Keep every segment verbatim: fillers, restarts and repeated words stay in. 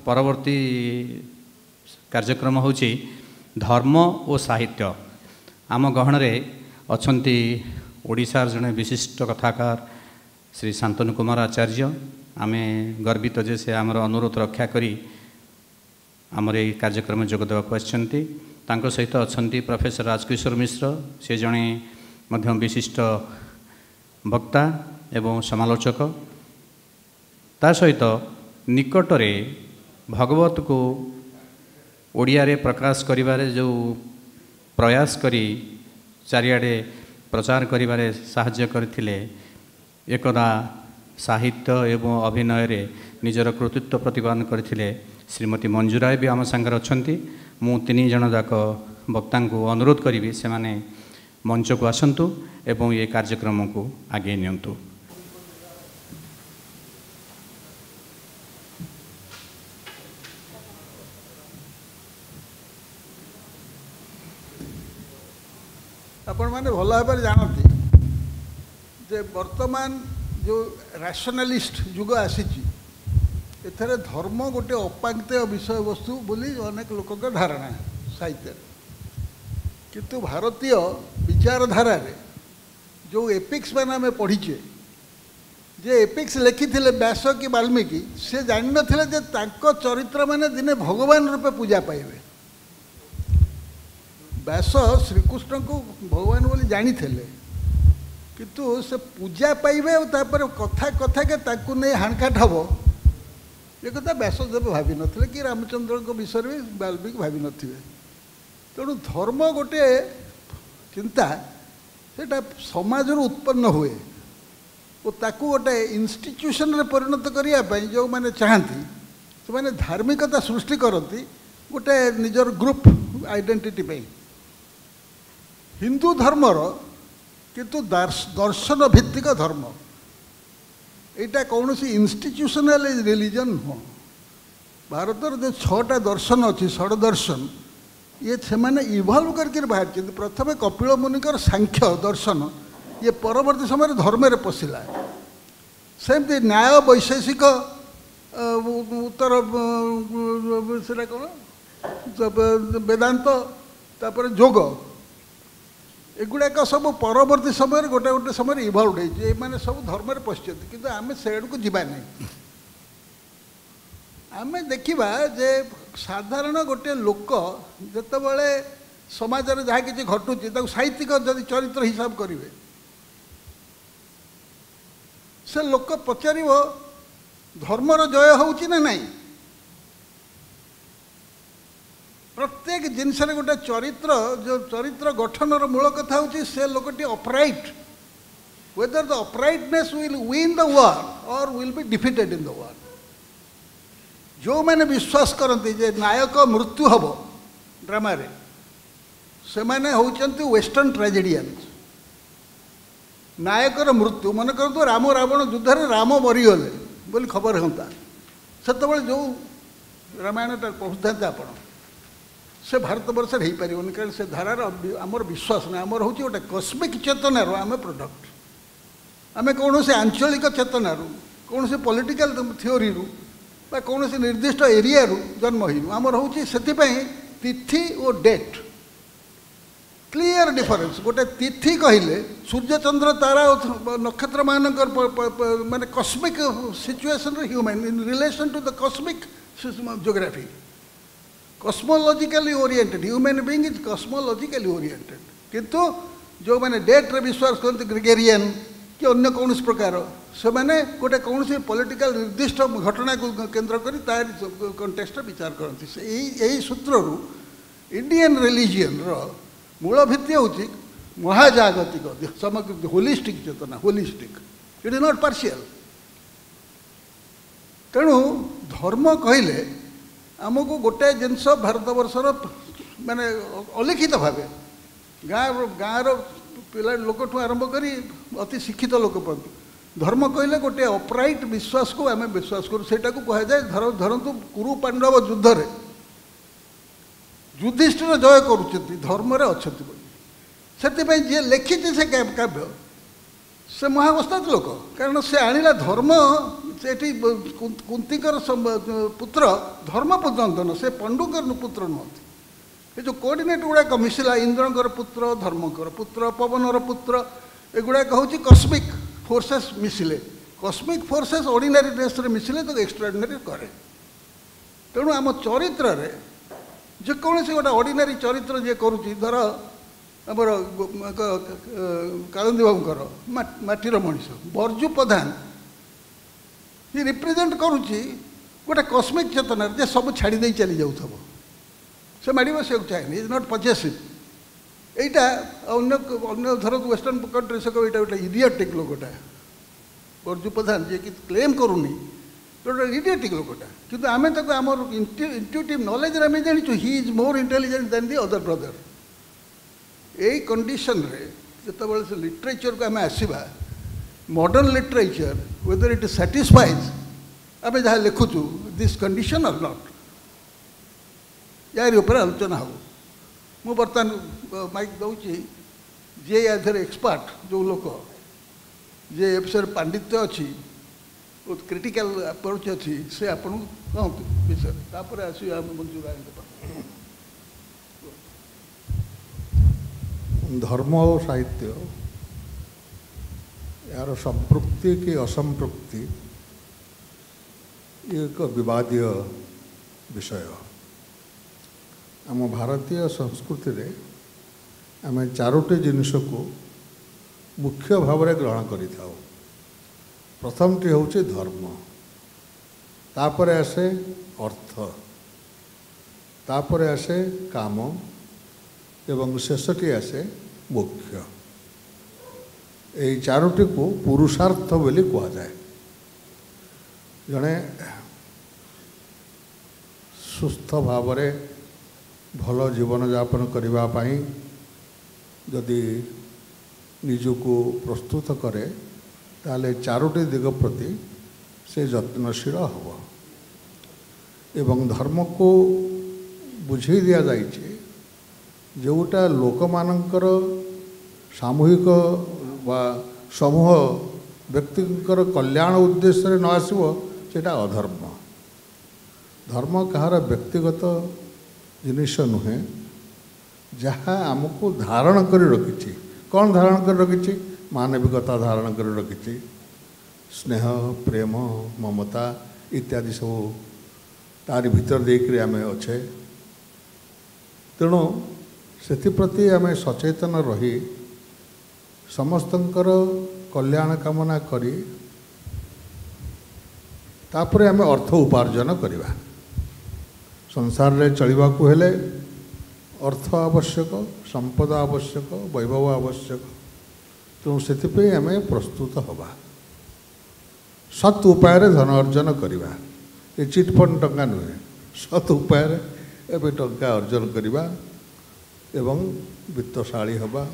परवर्ती कार्यक्रम होची धर्म और साहित्य। आम गहन अछंती ओडिशार जड़े विशिष्ट कथाकार श्री शांतनु कुमार आचार्य। आमे गर्वित जे से आमर अनुरोध रक्षा करी आमर ये कार्यक्रम जोग देवाक आछंती। तांको सहित अछंती प्रोफेसर राजकिशोर मिश्र, से जड़े मध्य विशिष्ट वक्ता एवं समालोचक। ता सहित निकटरे भगवत को ओडिया रे प्रकाश करिबारे जो प्रयास करी चारिआडे प्रचार करिबारे साहाय्य करथिले। एकदा साहित्य एवं अभिनय रे निजर कृतित्व प्रतिपादन करथिले श्रीमती मंजूराय भी आम संगे अछंती। मु तीन जन जाक वक्ता को अनुरोध करी से माने मंच को आसंतु एवं ये कार्यक्रम को आगे नियंतु। आपण मैंने भल भाव जानती जे वर्तमान जो रैशनलिस्ट युग आसी एथरे धर्म गोटे अपांक्तेय विषय वस्तु बोली अनेक लोक धारणा साहित्य, किंतु भारतीय विचारधारा रे जो एपिक्स मैंने आम पढ़ीचे जे एपिक्स लिखी थे व्यास कि वाल्मीकि से जान नथिले जे तांको चरित्र मैंने दिने भगवान रूपे पूजा पाइबे। व्यास श्रीकृष्ण को भगवान बोली जानी थे, किंतु से पूजा पाइबे और कथा कथा के ताकू नहीं हाणकाट हम ये कथा व्यासदेव भावी नथिले कि रामचंद्र को विषय भी वाल्मीकि भावी नथिबे। तेणु धर्म गोटे चिंता सेटा समाज उत्पन्न हुए और ताकू गोटे इंस्टीट्यूशन रे परिणत करने जो मैंने चाहती से मैंने धार्मिकता सृष्टि करती गोटे निजर ग्रुप आइडेंटिटी पे। हिंदू धर्मर किंतु दर्शन भित्तिक धर्म यहाँ कौन सी इंस्टीट्यूशनल रिलीजन नुह। भारतर जो छटा दर्शन अच्छी षड दर्शन ये से मैंने इवल्व करके बाहर। प्रथम कपिल मुनिकर सांख्य दर्शन ये परवर्ती समय धर्म रे पशिला। सेमती न्याय वैशेषिक उत्तर से कौन वेदांत तापर जोग एगुड़ाक सब परवर्ती समय गोटे गोटे समय इवल्व होने सब धर्म रे पशिंट, किंतु आम से आड़ को जीवा नहीं। आम देखा जे साधारण गोटे लोक जितेबाला समाज में जहाँ कि घटुची साहित्यिक जदि चरित्र हिसाब करेंगे से लोक पचार धर्मर जय होची ना नहीं। प्रत्येक जिनस गोटे चरित्र जो चरित्र गठनर मूल कथा होची से लोकटी upright, whether the uprightness will win the war और will be defeated in the war. जो मैंने विश्वास करती जे नायक मृत्यु हम ड्रामा रे से माने होचंती वेस्टर्न ट्रेजेडियंस। नायकर मृत्यु मन कर राम रावण युद्ध रे राम मरीगले बोली खबर होता से जो रामायणटा पढ़ुता आपण से भारत वर्ष हो पार कारण से धारार आमर विश्वास ना आमर हूँ गोटे कस्मिक चेतनार आम प्रोडक्ट। आम कौन से आंचलिक चेतनार कौन से पॉलिटिकल थियोरी बा कौन से निर्दिष्ट एरिया जन्म हो आमर हूँ से तिथि और डेट क्लियर डिफरेंस। गोटे तिथि कहले सूर्य चंद्र तारा नक्षत्र मान माने cosmic situation human in relation to the cosmic geography cosmologically oriented human being is cosmologically oriented. किंतु जो मैंने डेट रे विश्वास करते ग्रेगेरियन कि अन्य कौन प्रकार से मैंने गोटे कौन सी पॉलिटिकल निर्दिष्ट घटना को केंद्र कर तार कंटेक्स्ट विचार करती से यही सूत्र इंडियन रिलीजियन रो मूल भित्ति हूँ महाजागतिक समग्र होलिस्टिक चेतना holistic it is not partial. तेणु धर्म कहले आमको गोटे जिनस भारत वर्षर माने अलिखित भाव गाँव गाँव पिला लोक आरंभ कर अति शिक्षित लोक धर्म कहले गोटे अपराइट विश्वास को आम विश्वास करूँ से कह जाए धर धरतु कुरु पांडव युद्ध रे युधिष्ठिर जय करुँच धर्म रे अच्छा से जी लिखी से काव्य से महावस्ताद लोक कारण से आणला धर्म ସେଠି କୁନ୍ତୀଙ୍କର ପୁତ୍ର ଧର୍ମପଦନ୍ତନ, ସେ ପଣ୍ଡୁଙ୍କର ପୁତ୍ର ନୁହନ୍ତି। ଏ ଯେଉଁ କୋଅର୍ଡ଼ିନେଟ୍ ଗୁଡ଼ାକ ମିଶିଲା, ଇନ୍ଦ୍ରଙ୍କର ପୁତ୍ର, ଧର୍ମଙ୍କର ପୁତ୍ର, ପବନର ପୁତ୍ର, ଏଗୁଡ଼ାକ ହେଉଛି କସ୍ମିକ୍ ଫୋର୍ସେସ୍ ମିଶିଲେ। କସ୍ମିକ୍ ଫୋର୍ସେସ୍ ଅର୍ଡ଼ିନାରୀ ଡ୍ରେସ୍ରେ ମିଶିଲେ ତାକୁ ଏକ୍ସଟ୍ରାଅର୍ଡ଼ିନାରୀ କରେ। ତେଣୁ ଆମ ଚରିତ୍ରରେ ଯେକୌଣସି ଗୋଟେ ଅର୍ଡ଼ିନାରୀ ଚରିତ୍ର ଯିଏ କରୁଛି, ଧର ଆମର କାଳିନ୍ଦୀ ବାବୁଙ୍କର ମାଟିର ମଣିଷ ବର୍ଜୁ ପ୍ରଧାନ, ଇଏ ରିପ୍ରେଜେଣ୍ଟ କରୁଛି ଗୋଟେ କସ୍ମିକ୍ ଚେତନାରେ ଯେ ସବୁ ଛାଡ଼ି ଦେଇ ଚାଲି ଯାଉଥିବ, ସେ ମାଡ଼ି ବସିବାକୁ ଚାହେଁନି, ଇଜ୍ ନଟ୍ ପଜେସିଭ୍। এইটা অন্য অন্য ধর ওয়েস্টর্ন কন্ট্রি সে এটা গোটে ইডিଅଟିକ୍ ଲୋକଟା। ବର୍ଜୁ ପ୍ରଧାନ ଯିଏକି କ୍ଲେମ୍ କରୁନି, ଗୋଟେ ଇଡ଼ିଅଟିକ୍ ଲୋକଟା, କିନ୍ତୁ ଆମେ ତାକୁ ଆମର ଇଣ୍ଟୁଇଟିଭ୍ ନଲେଜରେ ଆମେ ଜାଣିଛୁ he is more intelligent than the other brother. ଏଇ କଣ୍ଡିସନରେ ଯେତେବେଳେ ସେ ଲିଟରେଚରକୁ ଆମେ ଆସିବା, modern literature whether it satisfies ଆମେ ଯାହା ଲେଖୁଛୁ ଦିସ୍ କଣ୍ଡିସନ୍ ଅର୍ ନଟ୍, ୟାରି ଉପରେ ଆଲୋଚନା ହେବ। ମୁଁ ବର୍ତ୍ତମାନ ମାଇକ୍ ଦେଉଛି ଯିଏ ୟା ଦେହରେ ଏକ୍ସପର୍ଟ, ଯେଉଁ ଲୋକ ଯେ ଏ ବିଷୟରେ ପାଣ୍ଡିତ୍ୟ ଅଛି, ବହୁତ କ୍ରିଟିକାଲ ଆପ୍ରୋଚ୍ ଅଛି, ସେ ଆପଣଙ୍କୁ କହନ୍ତୁ ବିଷୟରେ, ତାପରେ ଆସିବା ଆମେ ମଞ୍ଜୁ ରାୟଙ୍କ ପାଖକୁ। ଧର୍ମ ଓ ସାହିତ୍ୟ ଏହାର ସମ୍ପୃକ୍ତି କି ଅସମ୍ପୃକ୍ତି ଏକ ବିବାଦୀୟ ବିଷୟ। ଆମ ଭାରତୀୟ ସଂସ୍କୃତିରେ ଆମେ ଚାରୋଟି ଜିନିଷକୁ ମୁଖ୍ୟ ଭାବରେ ଗ୍ରହଣ କରିଥାଉ। ପ୍ରଥମଟି ହେଉଛି ଧର୍ମ, ତାପରେ ଆସେ ଅର୍ଥ, ତାପରେ ଆସେ କାମ ଏବଂ ଶେଷଟି ଆସେ ମୋକ୍ଷ। ଏହି ଚାରୋଟିକୁ ପୁରୁଷାର୍ଥ ବୋଲି କୁହାଯାଏ। ଜଣେ ସୁସ୍ଥ ଭାବରେ ଭଲ ଜୀବନଯାପନ କରିବା ପାଇଁ ଯଦି ନିଜକୁ ପ୍ରସ୍ତୁତ କରେ, ତାହେଲେ ଚାରୋଟି ଦିଗ ପ୍ରତି ସେ ଯତ୍ନଶୀଳ ହେବ। ଏବଂ ଧର୍ମକୁ ବୁଝେଇ ଦିଆଯାଇଛି, ଯେଉଁଟା ଲୋକମାନଙ୍କର ସାମୂହିକ ବା ସମୂହ ବ୍ୟକ୍ତିଙ୍କର କଲ୍ୟାଣ ଉଦ୍ଦେଶ୍ୟରେ ନ ଆସିବ, ସେଇଟା ଅଧର୍ମ। ଧର୍ମ କାହାର ବ୍ୟକ୍ତିଗତ ଜିନିଷ ନୁହେଁ, ଯାହା ଆମକୁ ଧାରଣ କରି ରଖିଛି। କ'ଣ ଧାରଣ କରି ରଖିଛି? ମାନବିକତା ଧାରଣ କରି ରଖିଛି, ସ୍ନେହ, ପ୍ରେମ, ମମତା ଇତ୍ୟାଦି ସବୁ ତାରି ଭିତରେ ଦେଇକରି ଆମେ ଅଛେ। ତେଣୁ ସେଥିପ୍ରତି ଆମେ ସଚେତନ ରହି ସମସ୍ତଙ୍କର କଲ୍ୟାଣ କାମନା କରି ତାପରେ ଆମେ ଅର୍ଥ ଉପାର୍ଜନ କରିବା। ସଂସାରରେ ଚଳିବାକୁ ହେଲେ ଅର୍ଥ ଆବଶ୍ୟକ, ସମ୍ପଦ ଆବଶ୍ୟକ, ବୈଭବ ଆବଶ୍ୟକ। ତେଣୁ ସେଥିପାଇଁ ଆମେ ପ୍ରସ୍ତୁତ ହେବା, ସତ୍ ଉପାୟରେ ଧନ ଅର୍ଜନ କରିବା। ଏ ଚିଟ୍ଫଣ୍ଡ ଟଙ୍କା ନୁହେଁ, ସତ୍ ଉପାୟରେ ଏବେ ଟଙ୍କା ଅର୍ଜନ କରିବା ଏବଂ ବିତ୍ତଶାଳୀ ହେବା।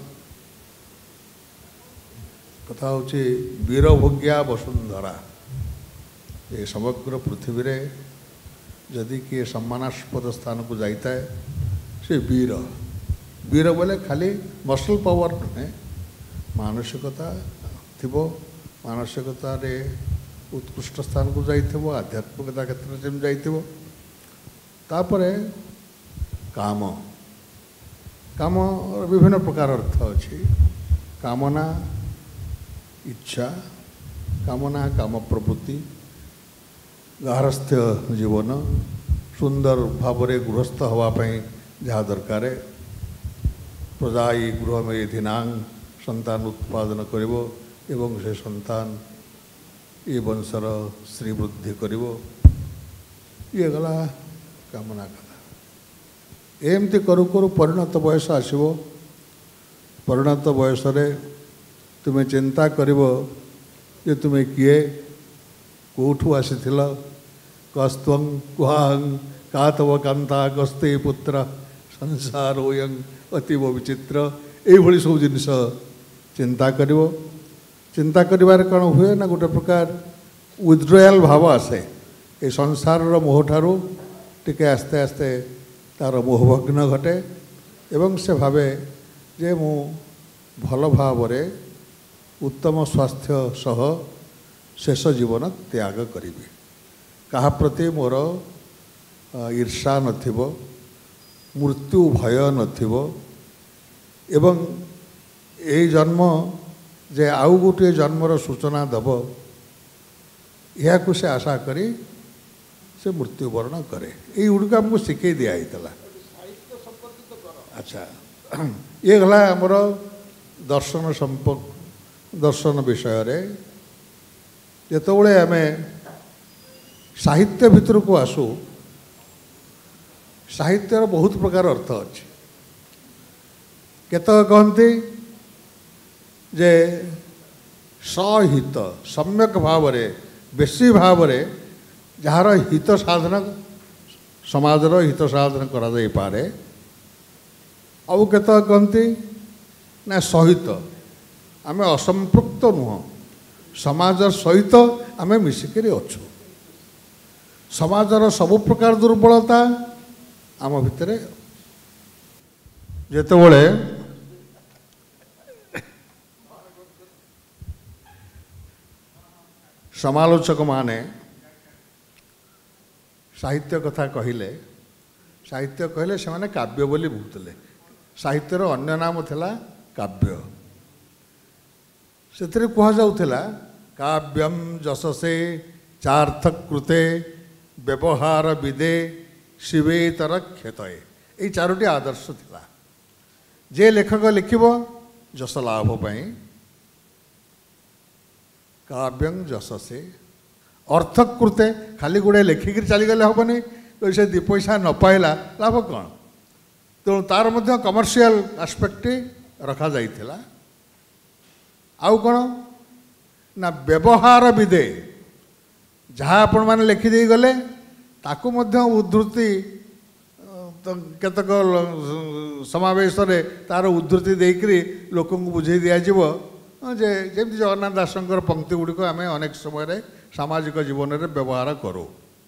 କଥା ହେଉଛି ବୀରଭୋଗ୍ୟା ବସୁନ୍ଧରା। ଏ ସମଗ୍ର ପୃଥିବୀରେ ଯଦି କିଏ ସମ୍ମାନାସ୍ପଦ ସ୍ଥାନକୁ ଯାଇଥାଏ, ସେ ବୀର। ବୀର ବୋଲେ ଖାଲି ମସଲ ପାୱାର ନୁହେଁ, ମାନସିକତା ଥିବ, ମାନସିକତାରେ ଉତ୍କୃଷ୍ଟ ସ୍ଥାନକୁ ଯାଇଥିବ, ଆଧ୍ୟାତ୍ମିକତା କ୍ଷେତ୍ରରେ ଯେମିତି ଯାଇଥିବ। ତାପରେ କାମ, କାମର ବିଭିନ୍ନ ପ୍ରକାର ଅର୍ଥ ଅଛି। କାମନା, ଇଚ୍ଛା, କାମନା କାମ ପ୍ରବୃତ୍ତି, ଗାର୍ହସ୍ଥ୍ୟ ଜୀବନ, ସୁନ୍ଦର ଭାବରେ ଗୃହସ୍ଥ ହେବା ପାଇଁ ଯାହା ଦରକାର, ପ୍ରଜାଇ ଗୃହମେଧିନାଂ, ସନ୍ତାନ ଉତ୍ପାଦନ କରିବ ଏବଂ ସେ ସନ୍ତାନ ଏ ବଂଶର ଶ୍ରୀବୃଦ୍ଧି କରିବ। ଇଏ ଗଲା କାମନା କଥା। ଏମିତି କରୁ କରୁ ପରିଣତ ବୟସ ଆସିବ। ପରିଣତ ବୟସରେ ତୁମେ ଚିନ୍ତା କରିବ ଯେ ତୁମେ କିଏ, କେଉଁଠୁ ଆସିଥିଲ, କସ୍ତ୍ୱଂ କୁହାଂ କାତବ କାନ୍ତା ଗସ୍ତେ ପୁତ୍ର ସଂସାର ଓୟଂ ଅତୀବ ବିଚିତ୍ର। ଏଇଭଳି ସବୁ ଜିନିଷ ଚିନ୍ତା କରିବ। ଚିନ୍ତା କରିବାରେ କ'ଣ ହୁଏ ନା, ଗୋଟେ ପ୍ରକାର ୱିଥଡ୍ରୟାଲ୍ ଭାବ ଆସେ। ଏ ସଂସାରର ମୋହଠାରୁ ଟିକେ ଆସ୍ତେ ଆସ୍ତେ ତା'ର ମୋହଭଗ୍ନ ଘଟେ ଏବଂ ସେ ଭାବେ ଯେ ମୁଁ ଭଲ ଭାବରେ ଉତ୍ତମ ସ୍ୱାସ୍ଥ୍ୟ ସହ शेष जीवन त्याग करी कहा प्रति मोर ईर्षा नथिबो मृत्यु भय नथिबो एवं यही जन्म जे आउ गोटे जन्मर सूचना दब यह से आशा करी से मृत्युवरण करे ये गुड़िक आमको शिखई दिखाई। अच्छा ये गला आमर दर्शन संपर्क दर्शन विषय रे जेतबेले आम साहित्य भितर को आसू साहित्यर बहुत प्रकार अर्थ अच्छे केतक कहती जे सहित सम्यक भाव रे बेसी भाव रे जार हित साधन समाजर हित साधन करा जाई पारे आउ केतक कहती ना सहित आम असंपृक्त नुह समाज सहित आम मिसिकी अच्छु समाजर सबु प्रकार दुर्बलता आम भितर जेतबेले समालोचक माने साहित्य कथा कहले साहित्य कहले से माने काव्य बोली बुझुले साहित्यर अन्य नाम थिला काव्य से कह जाउथिला काव्यम जससे चार्थक कृते व्यवहार विदे शिवेतर क्षतये ये चारोटी आदर्श थिला जे लेखक लिखिब जस लाभ पाई काव्यं जससे अर्थक कृते खाली गुड़े लेखिक चलीगले हेनी तो से दी पैसा न पाइला लाभ कौन तेणु तार मध्य कमर्शियल आस्पेक्ट रखा जाइथिला आउ कौन ना व्यवहार विदे जहाँ आपण मैंने लिखिदे गले ताकू मध्य उद्धृति केतक समावेश तार उद्धृति देकरी लोक बुझे दिज्व जे जमी जगन्नाथ दासंकर पंक्ति गुड़िक आम अनेक समय सामाजिक जीवन में व्यवहार करूँ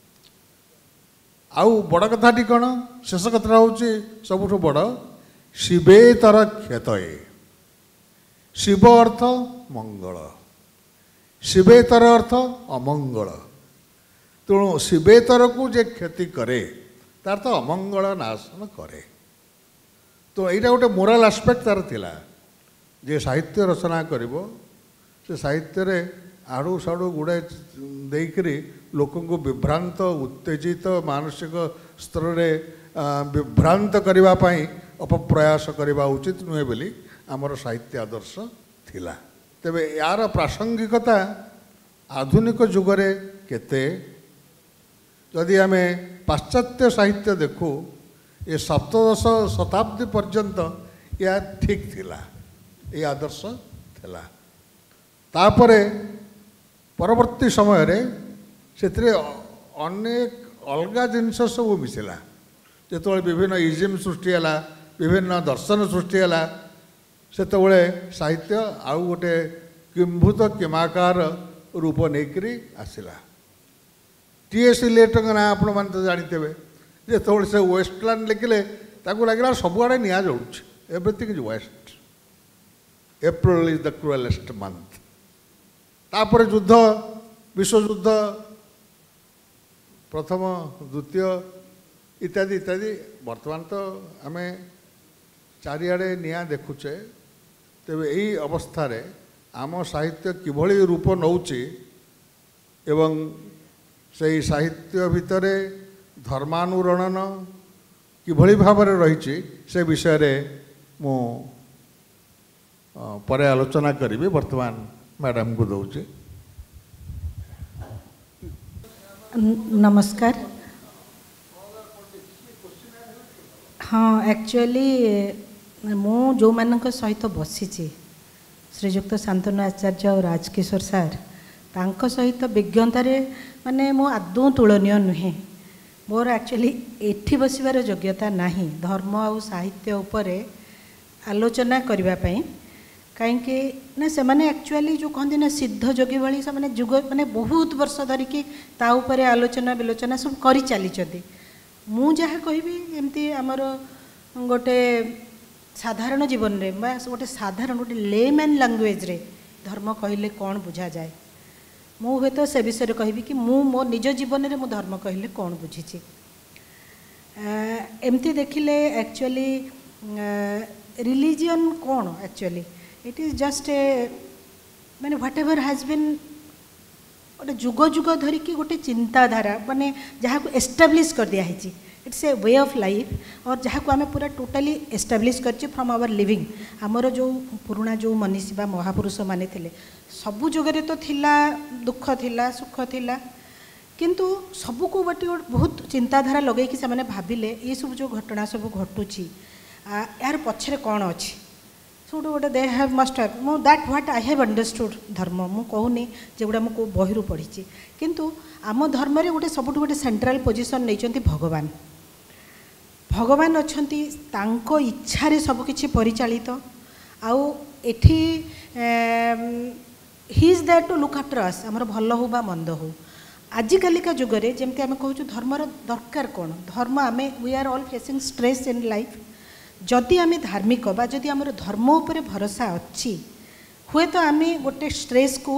आउ बड़ कथाटी कौन शेष कथा हूँ सबुठ बड़ शिवेतर क्षतये शिव अर्थ मंगल शिवेतर अर्थ अमंगल तेणु शिवेतर को जे क्षति करे तार तो अमंगल नाशन करे तो यहाँ गोटे मोराल आस्पेक्ट तार थिला जे साहित्य रचना करिवो से साहित्य रे आड़ू साड़ू गुड़े देकरी लोक विभ्रांत उत्तेजित मानसिक स्तर रे विभ्रांत करने पाई अपप्रयास करने उचित नुहे बोली आमर साहित्य आदर्श थिला तेबे यार प्रासंगिकता आधुनिक जुगरे केते जदि आम पाश्चात्य साहित्य देखू ये सप्तदश शताब्दी पर्यंत या ठीक थिला ये आदर्श थिला तापरे परवर्ती समय रे सेतरे अनेक अलगा जिनस सब मिसिला जो विभिन्न इजिम सृष्टि है विभिन्न दर्शन सृष्टि है सेतबेले साहित्य आउ गोटे किंभूत किमाकार रूप नेकरी आसिला टीएस इलियट ना आपण मैंने तो जानते जो से वेस्टलैंड लिखिले ताकू लगे सबुआड़े निआ जलुଛି everything is waste April is the cruellest month तापर युद्ध विश्वयुद्ध प्रथम द्वितीय इत्यादि इत्यादि वर्तमान तो आम चारिआडे निआ देखुचे तेबे यही अवस्था रे आम साहित्य किभली रूप नौची एवं से साहित्य भितरे धर्मानुरणन किभली भाव रही से विषय रे मु परे आलोचना करी वर्तमान मैडम को दौचे। नमस्कार। हाँ एक्चुअली मु जो मानक सहित बसी श्रीजुक्त शांतनु आचार्य और राजकिशोर सार तांको सहित विज्ञतार माने मो आदौ तुलनीय नुहे मोर एक्चुअली एठी बसिबार योग्यता नाही धर्म और साहित्य उपरे आलोचना करबा पई कहीं ना से माने एक्चुअली जो कहते ना सिद्ध जोगी भाई से माने जुग माने बहुत वर्ष धरिकी ता उपरे आलोचना विलोचना सब करी चली मु जहाँ कहबी एमती आमर गोटे साधारण जीवन रे गोटे साधारण गोटे लेमैन लैंग्वेज रे धर्म कहले कौन बुझा जाए मु हे तो से विषय कहबी कि मु मो निज जीवन में मु धर्म कहले कौन बुझी एमती देखिले एक्चुअली रिलीजियन कौन actually it is just a माने व्हाट एवर हैज बीन गोटे जुग जुग धरिकी गोटे चिंताधारा माने जहाँ को एस्टाब्लीश कर दिया है it's a way of life और जहाँ को आम पूरा टोटाली एस्टाब्लीश कर फ्रॉम आवर लिविंग आमर जो पुराना जो मनीषी बा महापुरुष माने थिले सबु जुगरे तो थिला दुख थिला सुख थिला किंतु सबू को गोटे बहुत चिंताधारा लगे कि से भाविले ये सब जो घटना सब घटुची यार पछरे कौन अच्छी सब गोटे दे हैव मस्ट हैव मो that what I have understood धर्म मु कहूनी जेगुड़ा मु बहिरू पढ़ी किंतु आम धर्म रे गोटे सबुठ गोटे सेंट्रल पोजिशन नहीं भगवान भगवान अच्छी तांको इच्छारे सबकिछि परिचालित आउ एठी he is there to look after us आमर भल हो बा मंद हो आजिकालिका जुगरे जमती आम कहूँ धर्मर दरकार कौन धर्म आम we are all facing stress in life जदि आम धार्मिक बा जदि आमर धर्म उपर भरोसा अच्छी हुए तो आम गोटे स्ट्रेस को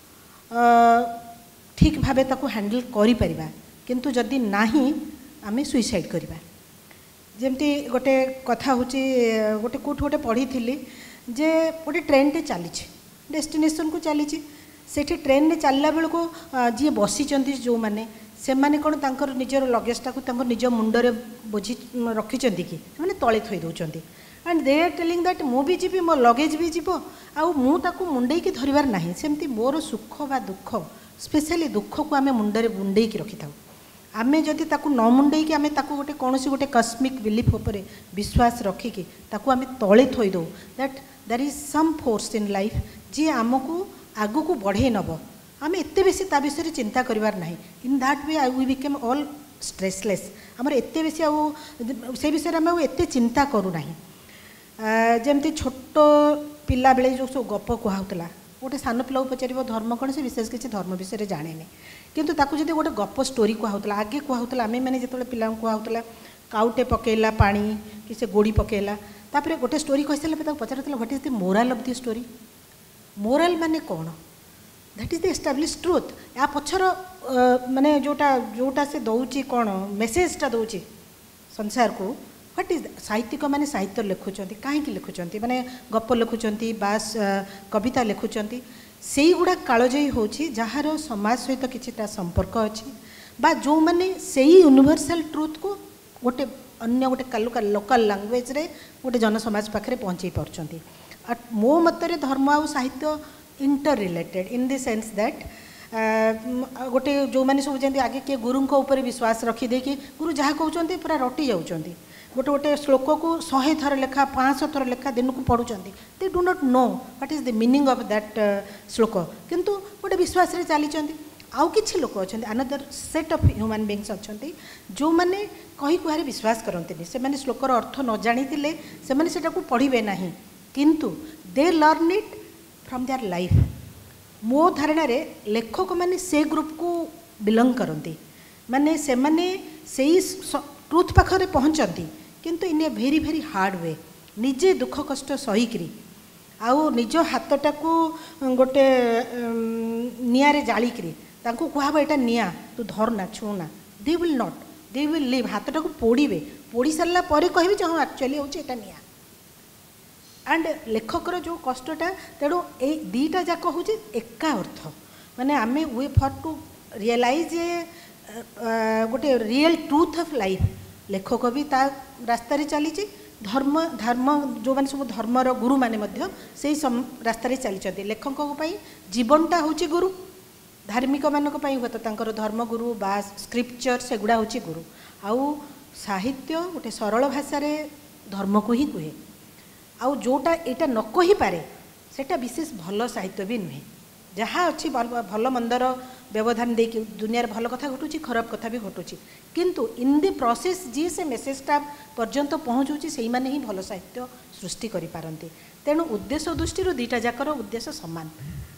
ठीक भावे ताको हैंडल करि परिबा किंतु जदि नाही आम सुइसाइड करबा जमती गोटे कथा होची गोटे कोठ गोटे पढ़ी थी जे गोटे ट्रेन टे चली डेस्टिनेशन को चली सेठी ट्रेन में चलला बेल को जी बसी जो मैंने से माने कौन तांकर निजर लगेजटा को निज मुंडरे बोझी रखिंट कि मैंने तले थई दौरान and they are telling that मु भी जीवी मो लगेज भी जीव आउ मु ताकू मुंडे की धरबार नहीं सेमती मोर सुख बा दुख स्पेशली दुख को आम मुंडरे बुंडे की रखि था आमे जदि ताकू न मुंडे की आमे ताकू गोटे कौन गोटे कस्मिक बिलीफ उपरे विश्वास रखिकी ताकू आमे तले थई though that there is some force in life जी आमको आगु को बढ़े नब आम एत बेसी ता विषय चिंता करिवार नहीं in that way we became all stressless आमर एत बेसी आउ से विषय आम एत चिंता करू नहीं जमती छोट पिला बेले जो सब गप कहला गोटे सान पिला पचार धर्म कौन से विशेष किसी धर्म विषय जाने किंतु ताकू जब गोटे गप स्टोरी कहला आगे कहला आम मैंने जो पिला कहला काउटे पकेला पानी कि से गोड़ी पकेला तापर गोटे स्टोरी कही सारा पचार what is the moral of the story moral माने कौन that is the establish truth या पछर माने जोटा जोटा से दौची कौन मेसेजटा दौची संसार को व्हाट इज साहित्यिक माने साहित्य लिखुंट कहीं लिखुंट माने गप लिखुंट बास कविता लिखुंट से गुड़ा कालजयी होची जार समाज सहित किछिटा संपर्क अच्छी बा जो माने से यूनिवर्सल ट्रुथ को गोटे अन्य गोटे लोकल लैंग्वेज रे गोटे जनसमाज पाखे पहुँचे पार्टी मो मतरे धर्म आ साहित्य interrelated in the sense that गोटे जो मैंने सब जमी आगे किए गुरु ऊपर विश्वास रखिदे कि गुरु जहाँ कहते पूरा रटी जाऊँच गोटे गोटे श्लोक को शहे थर लेखा पाँच थर लेखा दिन को पढ़ुं they do not know what is the meaning of that shloka किंतु गोटे विश्वास रे चली आउ किछि लोक अच्छा another set of human beings अच्छा जो मैंने कही कुहारे विश्वास करते से मैंने श्लोकर अर्थ न जानी से मैंने सेटा को पढ़िबे नहीं किंतु they learn it from their life मो धारणा रे लेखक माने से ग्रुप को बिलोंग करती माने से माने से ट्रुथ पाखरे पहुँचती किंतु इन ए भेरी भेरी हार्ड वे निजे दुख कष्ट सहीकरी आउ निज हाथटा को गोटे निआरे जालिकरी तांको कहब एटा निया तू धरना छुना they will not they will live हाथटा को पोड़े पोड़ी सारा पर कह हाँ एक्चुअली हूँ एटा निया एंड लेखकर जो कष्टटा तेणु ये दीटा जाक हूँ एका अर्थ माने आमे way for to realise a गोटे रियल ट्रुथ ऑफ लाइफ लेखक भी ता रास्ता चली धर्म धर्म जो मैंने सब धर्मर गुरु माने मध्य से रास्ता चली लेखक जीवनटा हूँ गुरु धार्मिक मानक हुए तो धर्म गुरु बा स्क्रिप्चर से गुड़ा हूँ गुरु आउ साहित्य गोटे सरल भाषा धर्म को ही कहे आउ जोटा एटा न कही पारे सेटा विशेष भल साहित्य भी नुहे जहाँ अच्छी भल मंदर व्यवधान दे दुनिया भल कथा घटुची खराब कथा भी घटुची किंतु इन द प्रोसेस जी से मेसेजटा पर्यंत पहुँचुची से माने ही भल साहित्य सृष्टि करि पारंती तेणु उद्देश्य दृष्टि दीटा जाकर उद्देश्य समान।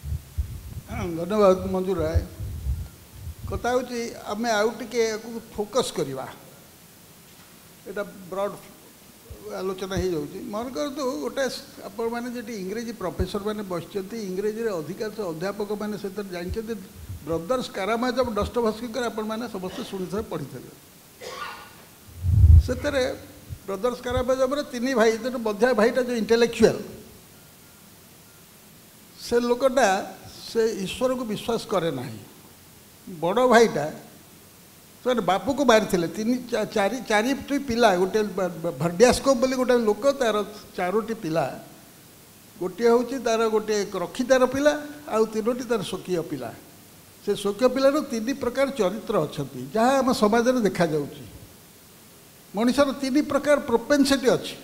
धन्यवाद मंजूर राय कथा हूँ आम आउ टे फोकस करवा एटा ब्रॉड आलोचना हो जाऊँगी मन कर तो गोटे आपण मैंने इंग्रेजी प्रोफेसर मैंने बस इंग्रेजी अधिकांश अध्यापक मैंने से जानते ब्रदर्स कारामाजव डस्टोभस्कीकर आपण मैंने समस्त शुणी थे पढ़ी थे से ब्रदर्स कारामाजव तीन भाई जो मध्या भाईटा जो इंटेलेक्चुअल से लोकटा से ईश्वर को विश्वास करे ना बड़ भाईटा से बापू को मारी थे तीन चारि चारिटी पिला गोटे भर्डियास्कोप बोली गोटे लोक तार चारोटी पिला गोटे हूँ तार गोटे रक्षितार पिला आउ तीनोटी तार स्वकीय पिला से स्वकीय पिलार तीन प्रकार चरित्र अच्छा जहाँ आम समाज में देखा जाऊँगी मनुष्यर तीन प्रकार प्रोपेनसीटी अच्छी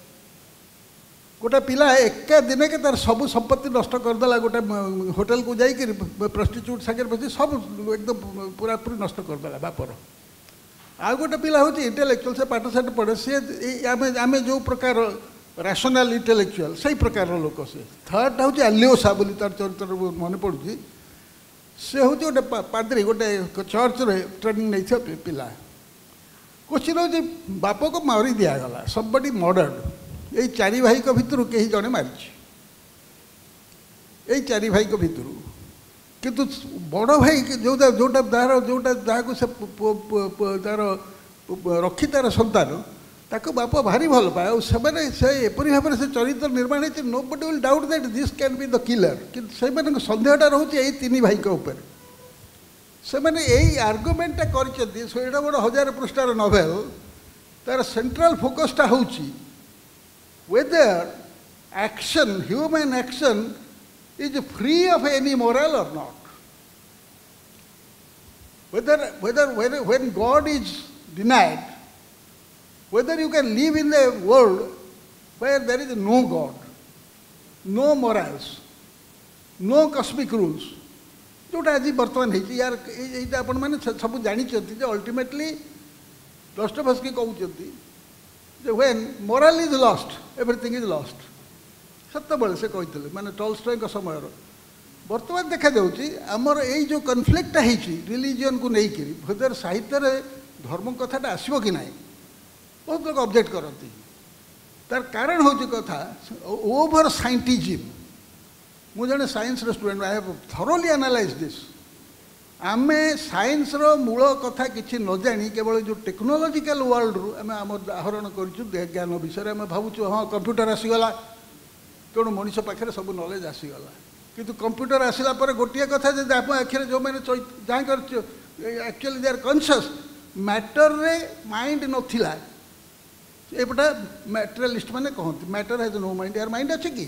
गोटे पिला एका दिन के तार सब संपत्ति नष्ट करदेला गोटे होटेल को जाकर प्रस्टिट्यूट सागर बस सब एकदम पूरा पूरी नष्ट करदेला बापर आ गोटे पिला हूँ इंटेलेक्चुअल से पाठ साठ पढ़े सी आम जो प्रकार रैशनल इंटेलेक्चुअल से प्रकार लोक से थर्ड हूँ आलियोसा बोली तार चरित्र मन पड़ू से हूँ गोटे पाद्री गोटे चर्च रे ट्रेनिंग नहीं पिला क्वेश्चन हूँ बाप को मारी दिगला सबबडी मर्डर्ड यही चारि भाई को भितर कहीं जड़े मारी यही चारि भाई को भितर किंतु बड़ भाई जोटा जोटा तार जोटा जहाँ से तार रखी तार संतान ताको बाप भारी भल पाए और से एपरी भाव से चरित्र निर्माण है nobody will doubt that this can be the killer कि सन्देहटा रोचे यही तीन भाई ऊपर से मैंने यही आर्गुमेंटा कर बड़ा हजार पृष्ठार नोवेल तार सेंट्रल फोकसटा हूँ whether action human action is free of any moral or not, whether whether when, when God is denied, whether you can live in a world where there is no God, no morals, no cosmic rules, जोटा आज बर्तमान है यार ये आपण मैंने सब जानी अल्टीमेटली डस्टोभस्की कहते when moral is lost everything is lost सत बड़े से कहते माने टॉलस्टॉय का समय बर्तमान देखा जाऊँगी आमर यही जो कन्फ्लिक्टा है रिलीजन को लेकिन भदर साहित्य धर्म कथाटा आसो कि ना बहुत लोग ऑब्जेक्ट करती तार कारण हूँ कथा ओवर साइंटिज्म मुझे जड़े science student I have thoroughly analyse this आमे साइंस रो मूल कथा किसी न जानी केवल जो टेक्नोलॉजिकल वर्ल्ड रु आम आम आहरण करूँ ज्ञान विषय आम भावुँ हाँ कंप्यूटर आसीगला तेणु मनीष पाखे सब नॉलेज आसीगला किंतु कंप्यूटर आसला गोटे कथा जब आप आखिर जो मैंने जहाँ कर actually they are conscious matter रे माइंड नथिला एपटा मैटेरियलिस्ट मैंने कहते मैटर हैज नो माइंड यार माइंड अच्छे कि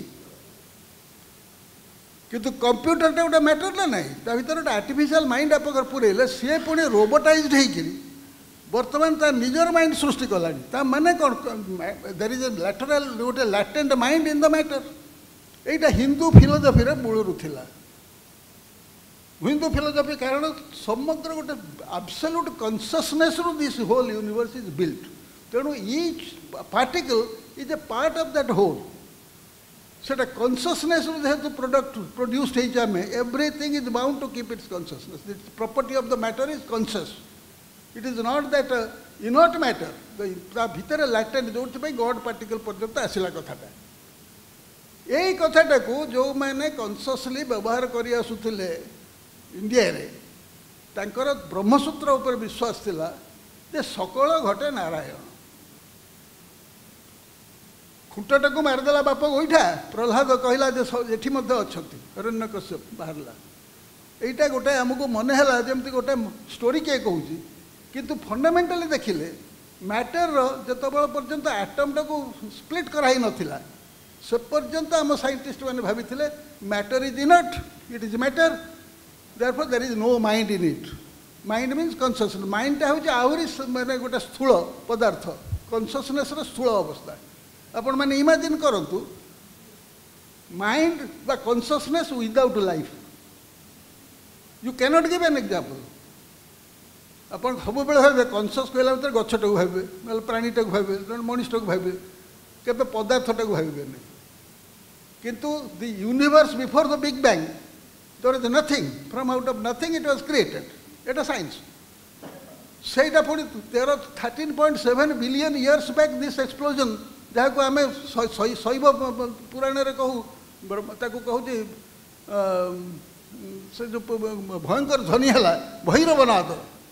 किंतु कंप्यूटरटा गोटे मैटर ना ना ता भर गोटे आर्टिफिशियल माइंड आप पूरे सी पुणी रोबोटाइज्ड होकर बर्तमान तार निजर माइंड सृष्टि कलानी ता माने कौन देयर इज ए लैटरल गोटे latent mind in the matter एटा हिंदू फिलोसफी रे मूलरू थिला हिंदू फिलोसफी कारण समग्र गोटे एब्सोल्यूट कॉन्शियसनेस रु this whole universe is built तेणु each particle is a part of that whole सेटा कॉन्शियसनेस जेहेतु प्रोडक्ट प्रोड्यूस्ड होमें everything is bound to keep its consciousness the property of the matter is conscious it is not that innate matter भितर latent जो God particle पर्यंत आसला कथाटा यही कथाटा को जो मैंने कॉन्शियसली व्यवहार कर आसुले इंडिया रे तांकर ब्रह्मसूत्र उपर विश्वास थिला जे सकल घटे नारायण खुंटटा को मारिदेला बाप गोईठा प्रहलाद कहला जे एठी मध्य अछंती हिरण्यकश्यप बाहरला एटा गोटे आमको मन है जमती गोटे स्टोरी किए कहूँ किंतु फंडामेंटाली देखिले मैटर जितेबाला पर्यंत एटमटा को स्प्लिट कराई नथिला से पर्यंत आम साइंटिस्ट मैंने भाभी matter is inert it is matter therefore there is no mind in it mind means consciousness माइंडटा हूँ आहरी माने गोटे स्थूल पदार्थ कॉन्शियसनेस स्थूल अवस्था आपण मैंने इमेजिन करंतु माइंड बा consciousness without life you cannot give an example अपन सब बेले भावे कॉन्शियस कहला भीतर गछटा को भावे ना प्राणीटा को भावे मनुष्यटा को भावे केबे पदार्थटा को भावे नहीं किंतु the universe before the big bang there is nothing from out of nothing it was created एटा साइंस सेटा पुणी तेरह thirteen point seven billion years back this explosion जहाँ को आम शैव पुराण कहूँ कहूँ से जो भयंकर ध्वनि है भैरवनाथ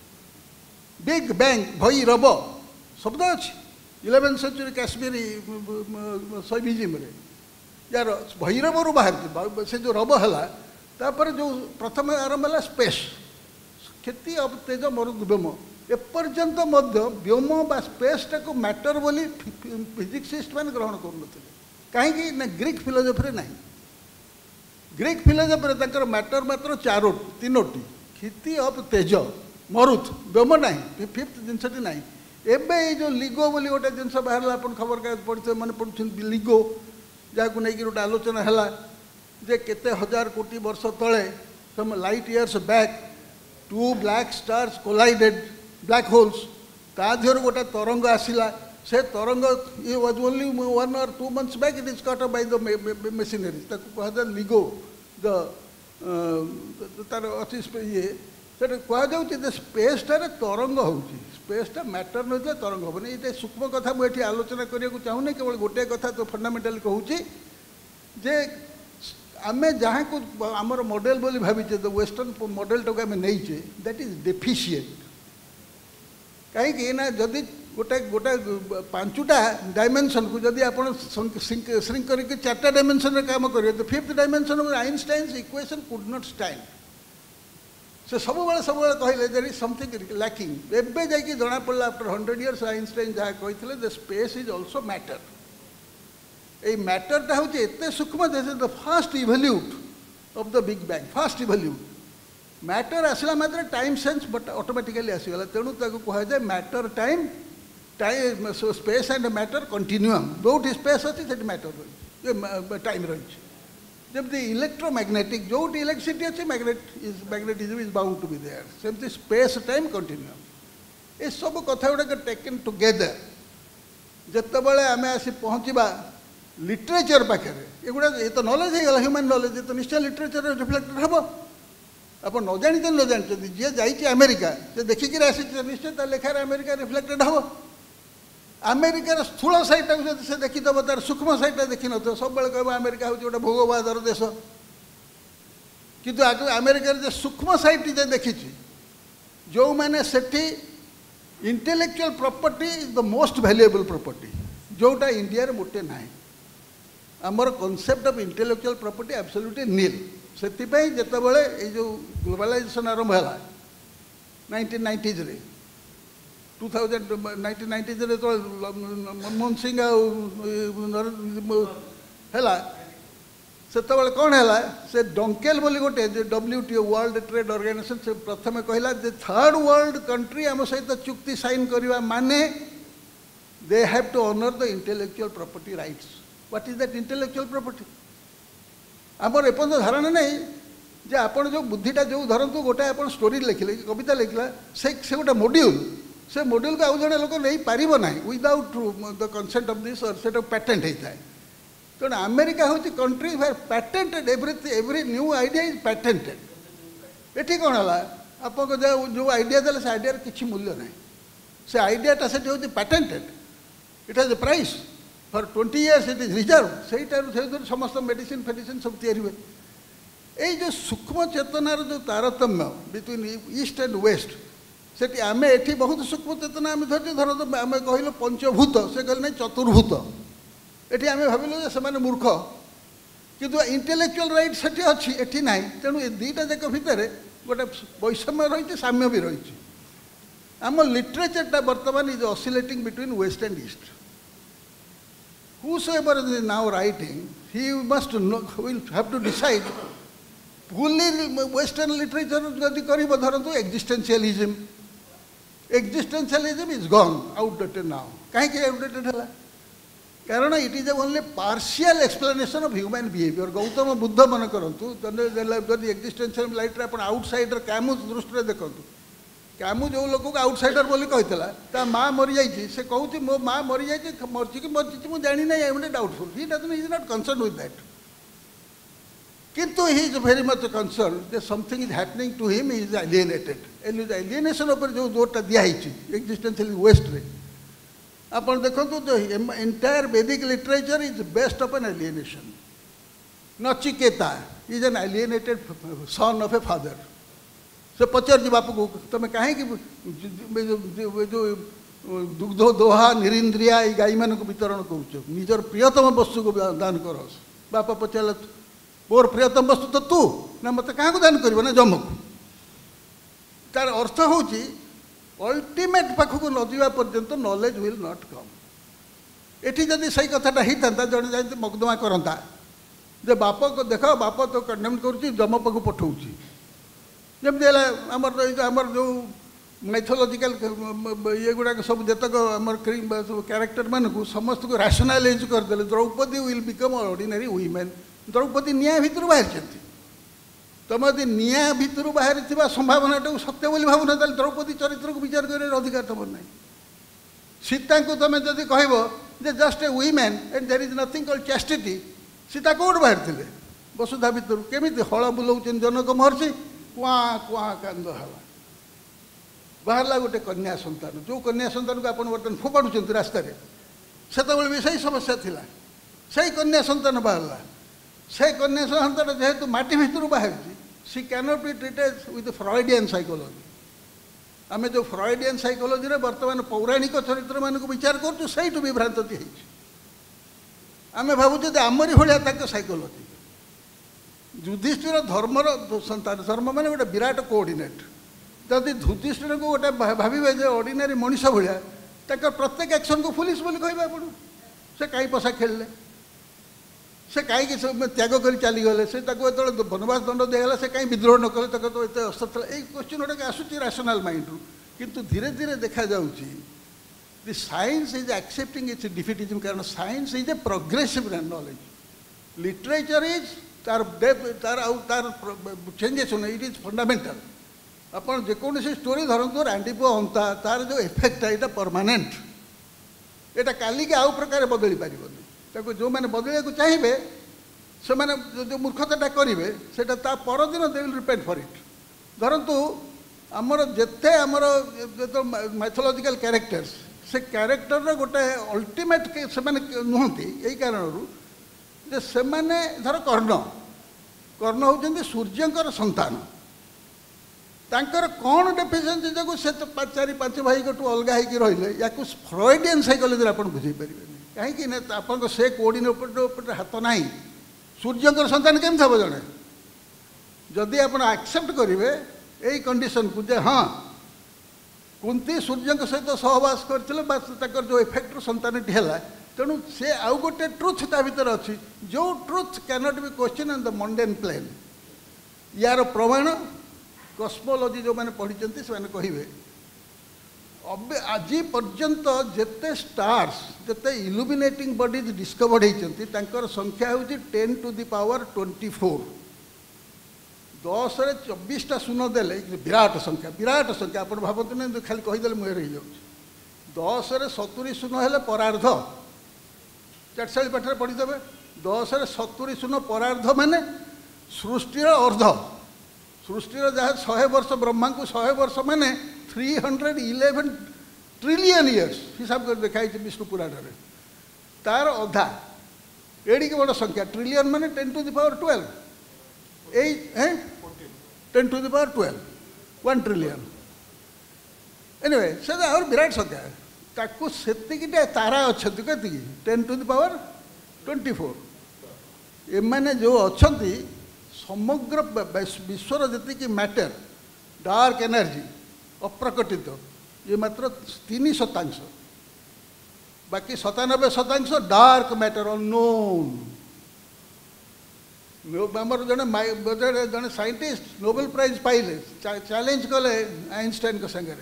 बिग बैंग भैरव शब्द अच्छी इलेवेन सेंचुरी काश्मीरी शैविज्म यार भैरव रू बाहर से जो रब है तापर जो प्रथम आरंभ है स्पेस क्षति अब तेज मरुद व्योम एपर्यंत व्योम बा स्पेसटा को मैटर बोली फिजिक्सिस्ट मैंने ग्रहण करूँ कहीं ना ग्रीक फिलोजफी ना ग्रीक फिलोजफी मैटर मात्र चारो तीनोटी क्षति अब तेज मरुत व्योम ना फिफ्थ जिनसटी ना एवं जो लिगो बोली गोटे जिन बाहर आप खबर कागज पढ़ते मैंने पढ़ुं लिगो जहाँ को लेकिन गोटे आलोचना है जे केते हजार कोटी वर्ष तले some light years back two black stars collided black holes ता देहर गोटे तरंग आसिला से तरंग ये वाज ओनली वन और two months back it is caught by the machinery ताको कहदा लिगो द तार अच्छी ये से कहुच्छे स्पेसटार तरंग होची स्पेसटा मैटर नहीं तरंग हेनी ये सूक्ष्म कथा मुझे आलोचना करने को चाहूनी केवल गोटे कथा तो फंडामेंटाली कहूँ जे आम जहाँ को आमर मॉडल बोली भावीचे तो वेस्टर्न मॉडल टाक आम नहींचे दैट इज डेफिशिएंट कहीं ना जदि गोटे गोटे पांचटा डायमेंशन को जदि आप श्रिंक करके चार्टा डायमेंशन में काम करेंगे तो fifth dimension Einstein's equation could not stand से सब बड़े सब कहले देयर इज समथिंग लैकिंग एबे जाकि जना पड़ला आफ्टर हंड्रेड इयर्स आइनस्टाइन जहाँ कहते the space is also matter ये मैटरटा हूँ एत सूक्ष्म जैसे the fast evolute of the big bang fast evolute matter आसला मात्र टाइम सेंस बट ऑटोमेटिकली आसीगला तेणु कह जाए matter time time space and matter continuum जो स्पेस अच्छी से मैटर रही टाइम रही जब इलेक्ट्रोमैग्नेटिक जो इलेक्ट्रिसिटी अच्छी magnet is magnetism is bound to be there सेमती स्पेस टाइम कंटिन्यूअम ये सब कथा गुड़ाक टेकन टुगेदर जिते बड़े आम आसी पहुँचवा लिटरेचर पाखे ये गुड़ा ये तो नॉलेज हो गला ह्यूमन नॉलेज ये तो निश्चय लिटरेचर रिफ्लेक्टेड हम आप न जानी न जानते जी जाइए अमेरिका से देखिक आसी निश्चय लेखार अमेरिका रिफ्लेक्टेड हम अमेरिकार स्थूल साइटा को से देखीदेव तार सूक्ष्म साइटा देखी न सब कह अमेरिका हूँ गोटे भोगवादर देश किंतु अमेरिकार जो सूक्ष्म साइट जे देखी जो मैंने सेठी intellectual property is the most valuable property जोटा इंडिया रे मोटे ना आमर concept of intellectual property absolutely nil से जितेबाला जो ग्लोबलाइजेशन आरंभ है नाइंटीन नाइंटीज रे टू थाउजेंड नाइंटीन नाइंटीज रे तो मनमोहन सिंह है से कौन है से डंकेल बोली गोटे डब्ल्यूटीओ वर्ल्ड ट्रेड ऑर्गेनाइजेशन से प्रथम कहला जे थर्ड वर्ल्ड कंट्री आम सहित चुक्ति साइन करवा माने they have to honour the intellectual property rights what is that intellectual property आमर एपर्यंत धारणा नहीं जे आपण जो बुद्धिटा जो धरतु गोटे आप स्टोरी लिखिले कविता लिखला से से गोटे मॉड्यूल से मॉड्यूल को आउ जड़े लोक नहीं पार ना without the consent of this और से पैटेंट होता है तेणु अमेरिका हूँ country where patented every every new idea is patented ये कौन है आप जो आइडिया देते से आइडिया किसी मूल्य ना से आइडियाटा से हूँ patented it has a price for twenty years it is reserve से समस्त मेडिसिन फेडिसिन सब तैयारी हुए ये जो सूक्ष्म चेतनार जो तारतम्य बिटवीन ईस्ट एंड वेस्ट से आम एटी बहुत सूक्ष्म चेतना आम धरते धर तो आम कहल पंचभूत से कहले ना चतुर्भूत ये आम भाविलु से मूर्ख किंतु इंटेलेक्चुअल राइट से अच्छी एटी ना तेणु दुईटा जाक भितर गोटे वैषम्य रही साम्य भी रही आम लिटरेचरटा बर्तमान is oscillating between west and east whosoever is now writing he must know, will have to decide fully western literature जदि करिबो धरतु existentialism existentialism is gone outdated now काहे के outdated हला कारण it is only partial explanation of human behaviour Gautam Buddha मन करंतु जदि existential light रे अपन आउटसाइडर कैमू दृष्टि देखंतु कैमू जो लोक को आउटसाइडर बोली कहला ता माँ मरी जाइए से कहूँ मो माँ मरी जाइए मरची कि मरची मुझे जानी ना I doubtful he doesn't is not concern with that किंतु he is very much concern that something is happening to him he is alienated alienation ऊपर जो जोरटा दिखाई एक्जिस्टेंशियल वेस्ट रे आप देखो जो entire Vedic literature is best of an alienation Nachiketa is an alienated son of a father से पचार बाप को तुम कहीं जो दुग्ध दोहा निरिंद्रिया ये गाई मान वितरण कर निजर प्रियतम वस्तु को दान कर बापा पचार मोर प्रियतम वस्तु तो तू ना मत क्या दान कर ना जम को तार अर्थ हूँ अल्टीमेट पाखक न जावा पर्यंत नॉलेज विल नॉट कम एटी जदि सही कथाटा होता जड़े जाए मकदमा करता जे बाप को देख बाप तो कंडेम कर जम पाक पठाऊँ जमी आमर आमर जो मैथोलॉजिकल ये गुड़ाक सब जतक आम क्यारेक्टर मानक समस्त को राशनालाइज करदे Draupadi will become ordinary women Draupadi निया भितर बाहर तुम यदि निया भितर बाहर संभावना सत्य बोली भावना ताल द्रौपदी चरित्र को विचार कर अधिकार तुम ना सीता को तुम जदि कह just a women and there is nothing called chastity Sita कौट बाहर थे वसुधा भितर केमी हल बुलाऊन जनक महर्षि कुआ कुआ कांद है बाहरला गोटे कन्या संतान जो कन्या संतान को आप बर्तमान फोपाड़ुं रास्तार से भी सही समस्या थिला से कन्या संतान बाहरला से कन्या संतान जेहेतु माटी भितर बाहर she cannot be treated with Freudian psychology आम जो फ्रॉइडियन साइकोलॉजी रे वर्तमान पौराणिक चरित्र मानक विचार करूँ से विभ्रांति आम भावुँ आमरी भाया साइकोलॉजी युधिष्ठिर धर्मर संतान धर्म मान गोटे विराट कोऑर्डिनेट जदि युधिष्ठिर को गोटे भावे जे ऑर्डिनरी मनीष भाया प्रत्येक एक्शन को पुलिस बोली कह आप से कहीं पशा खेलले से कहीं त्याग कर चलीगले से जो बनवास दंड दिगला से कहीं विद्रोह न कले तो ये अस्त्र था ये क्वेश्चन गोटे आसूँ राशनाल माइंड रु किंतु धीरे धीरे देखा जाऊँगी the science is accepting its defeatism कारण science is a progressive knowledge literature is तार डेप्थ तार आउ तार चेंजेस होना इट इज फंडामेंटल अपन जेकोसी स्टोरी धरतु रांडीपुआ अंता तार जो इफेक्ट है यहाँ परमानेंट यहाँ काली के आउ प्रकार बदली पारबनी ताको जो मैंने बदलिया को चाहिए से मैंने जो मूर्खता करेंगे से परदिन they will repent for it धरतु आमर जिते आमर जो मैथोलॉजिकल कैरेक्टर्स से कैरेक्टर गोटे अल्टीमेट से नुहति यही कारण जे से मैंने धर कर्ण कर्ण होती सूर्यंकर संतान तांकर कौन डेफिशिएंसी जो से तो चारि पांच भाई को अलग होते या फ्रॉइडियन साइकोलॉजी आप बुझे पारे कहीं आप से कोऑर्डिनेटर हाथ ना सूर्यंकर संतान केमती हम जड़े जदि आप एक्सेप्ट करेंगे यही कंडीशन को जे हाँ कुंती सूर्य सहित सहवास कर जो इफेक्ट संतान है तेणु से आउ गोटे ट्रुथ ता भीतर अच्छी जो truth cannot be question on the mundane plane यार प्रमाण कस्मोलॉजी जो मैंने पढ़ी से मैंने कहे आज पर्यंत जिते स्टार्स जिते इल्यूमिनेटिंग बॉडीज डिस्कवर्ड होती संख्या हूँ ten to the power twenty four दस रे चौबीसटा शून्य देले विराट संख्या विराट संख्या आप भावतु ना खाली कहीदे मुहर हो दस रे सतुरी शून्य हेले परार्ध चाटशाली पाठर पढ़ीदे दस रे सतुरी शून्य परार्ध माने सृष्टिर अर्ध सृष्टिर जहाँ शहे वर्ष ब्रह्मा को शहे वर्ष माने three hundred eleven trillion years हिसाब कर देखाई विष्णु पुराण में तार अधा एडिक बड़ संख्या ट्रिलियन माने ten to the power twelve eight है ten to the power twelve one trillion anyway से और विराट संख्या ताकू सेतिकिटे तारा अच्छा कति ten to the power twenty four एमाने जो अच्छा समग्र विश्वर जी मैटर डार्क एनर्जी अप्रकटित ये मात्र तीन शतांश बाकी सतानबे शतांश डार्क मैटर अननोन आमर जड़े जड़े साइंटिस्ट नोबेल प्राइज पाइले चैलेंज कले आइंस्टाइन संगे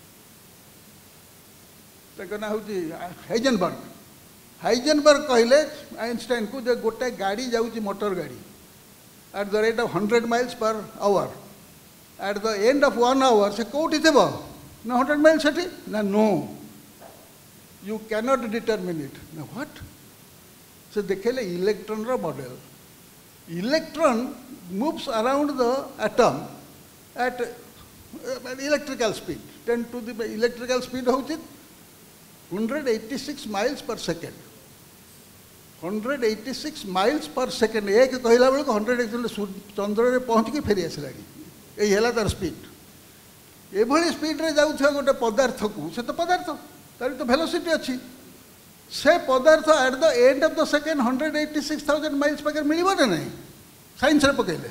ना हूँ हाइजेनबर्ग हाइजेनबर्ग कहले आइंस्टाइन को जे गोटे गाड़ी जाऊँगी मोटर गाड़ी at the rate of hundred miles per hour at the end of one hour से कौटी थे ना हंड्रेड माइल्स से ना no you cannot determine it ना व्हाट से देखेले इलेक्ट्रॉन रो model electron moves around the atom at electrical speed ten to the electrical speed होची one hundred eighty six miles per second hundred eighty six miles per second एक कहला बेलू hundred चंद्र में पहुँचिकी फेरी आसला यही है तार स्पीड एभली स्पीड्रे जाऊा गोटे पदार्थ को से तो पदार्थ तार तो वेलोसिटी अच्छी से पदार्थ at the end of the second hundred eighty six thousand miles पाखे मिल ना नहीं साइंस पकड़े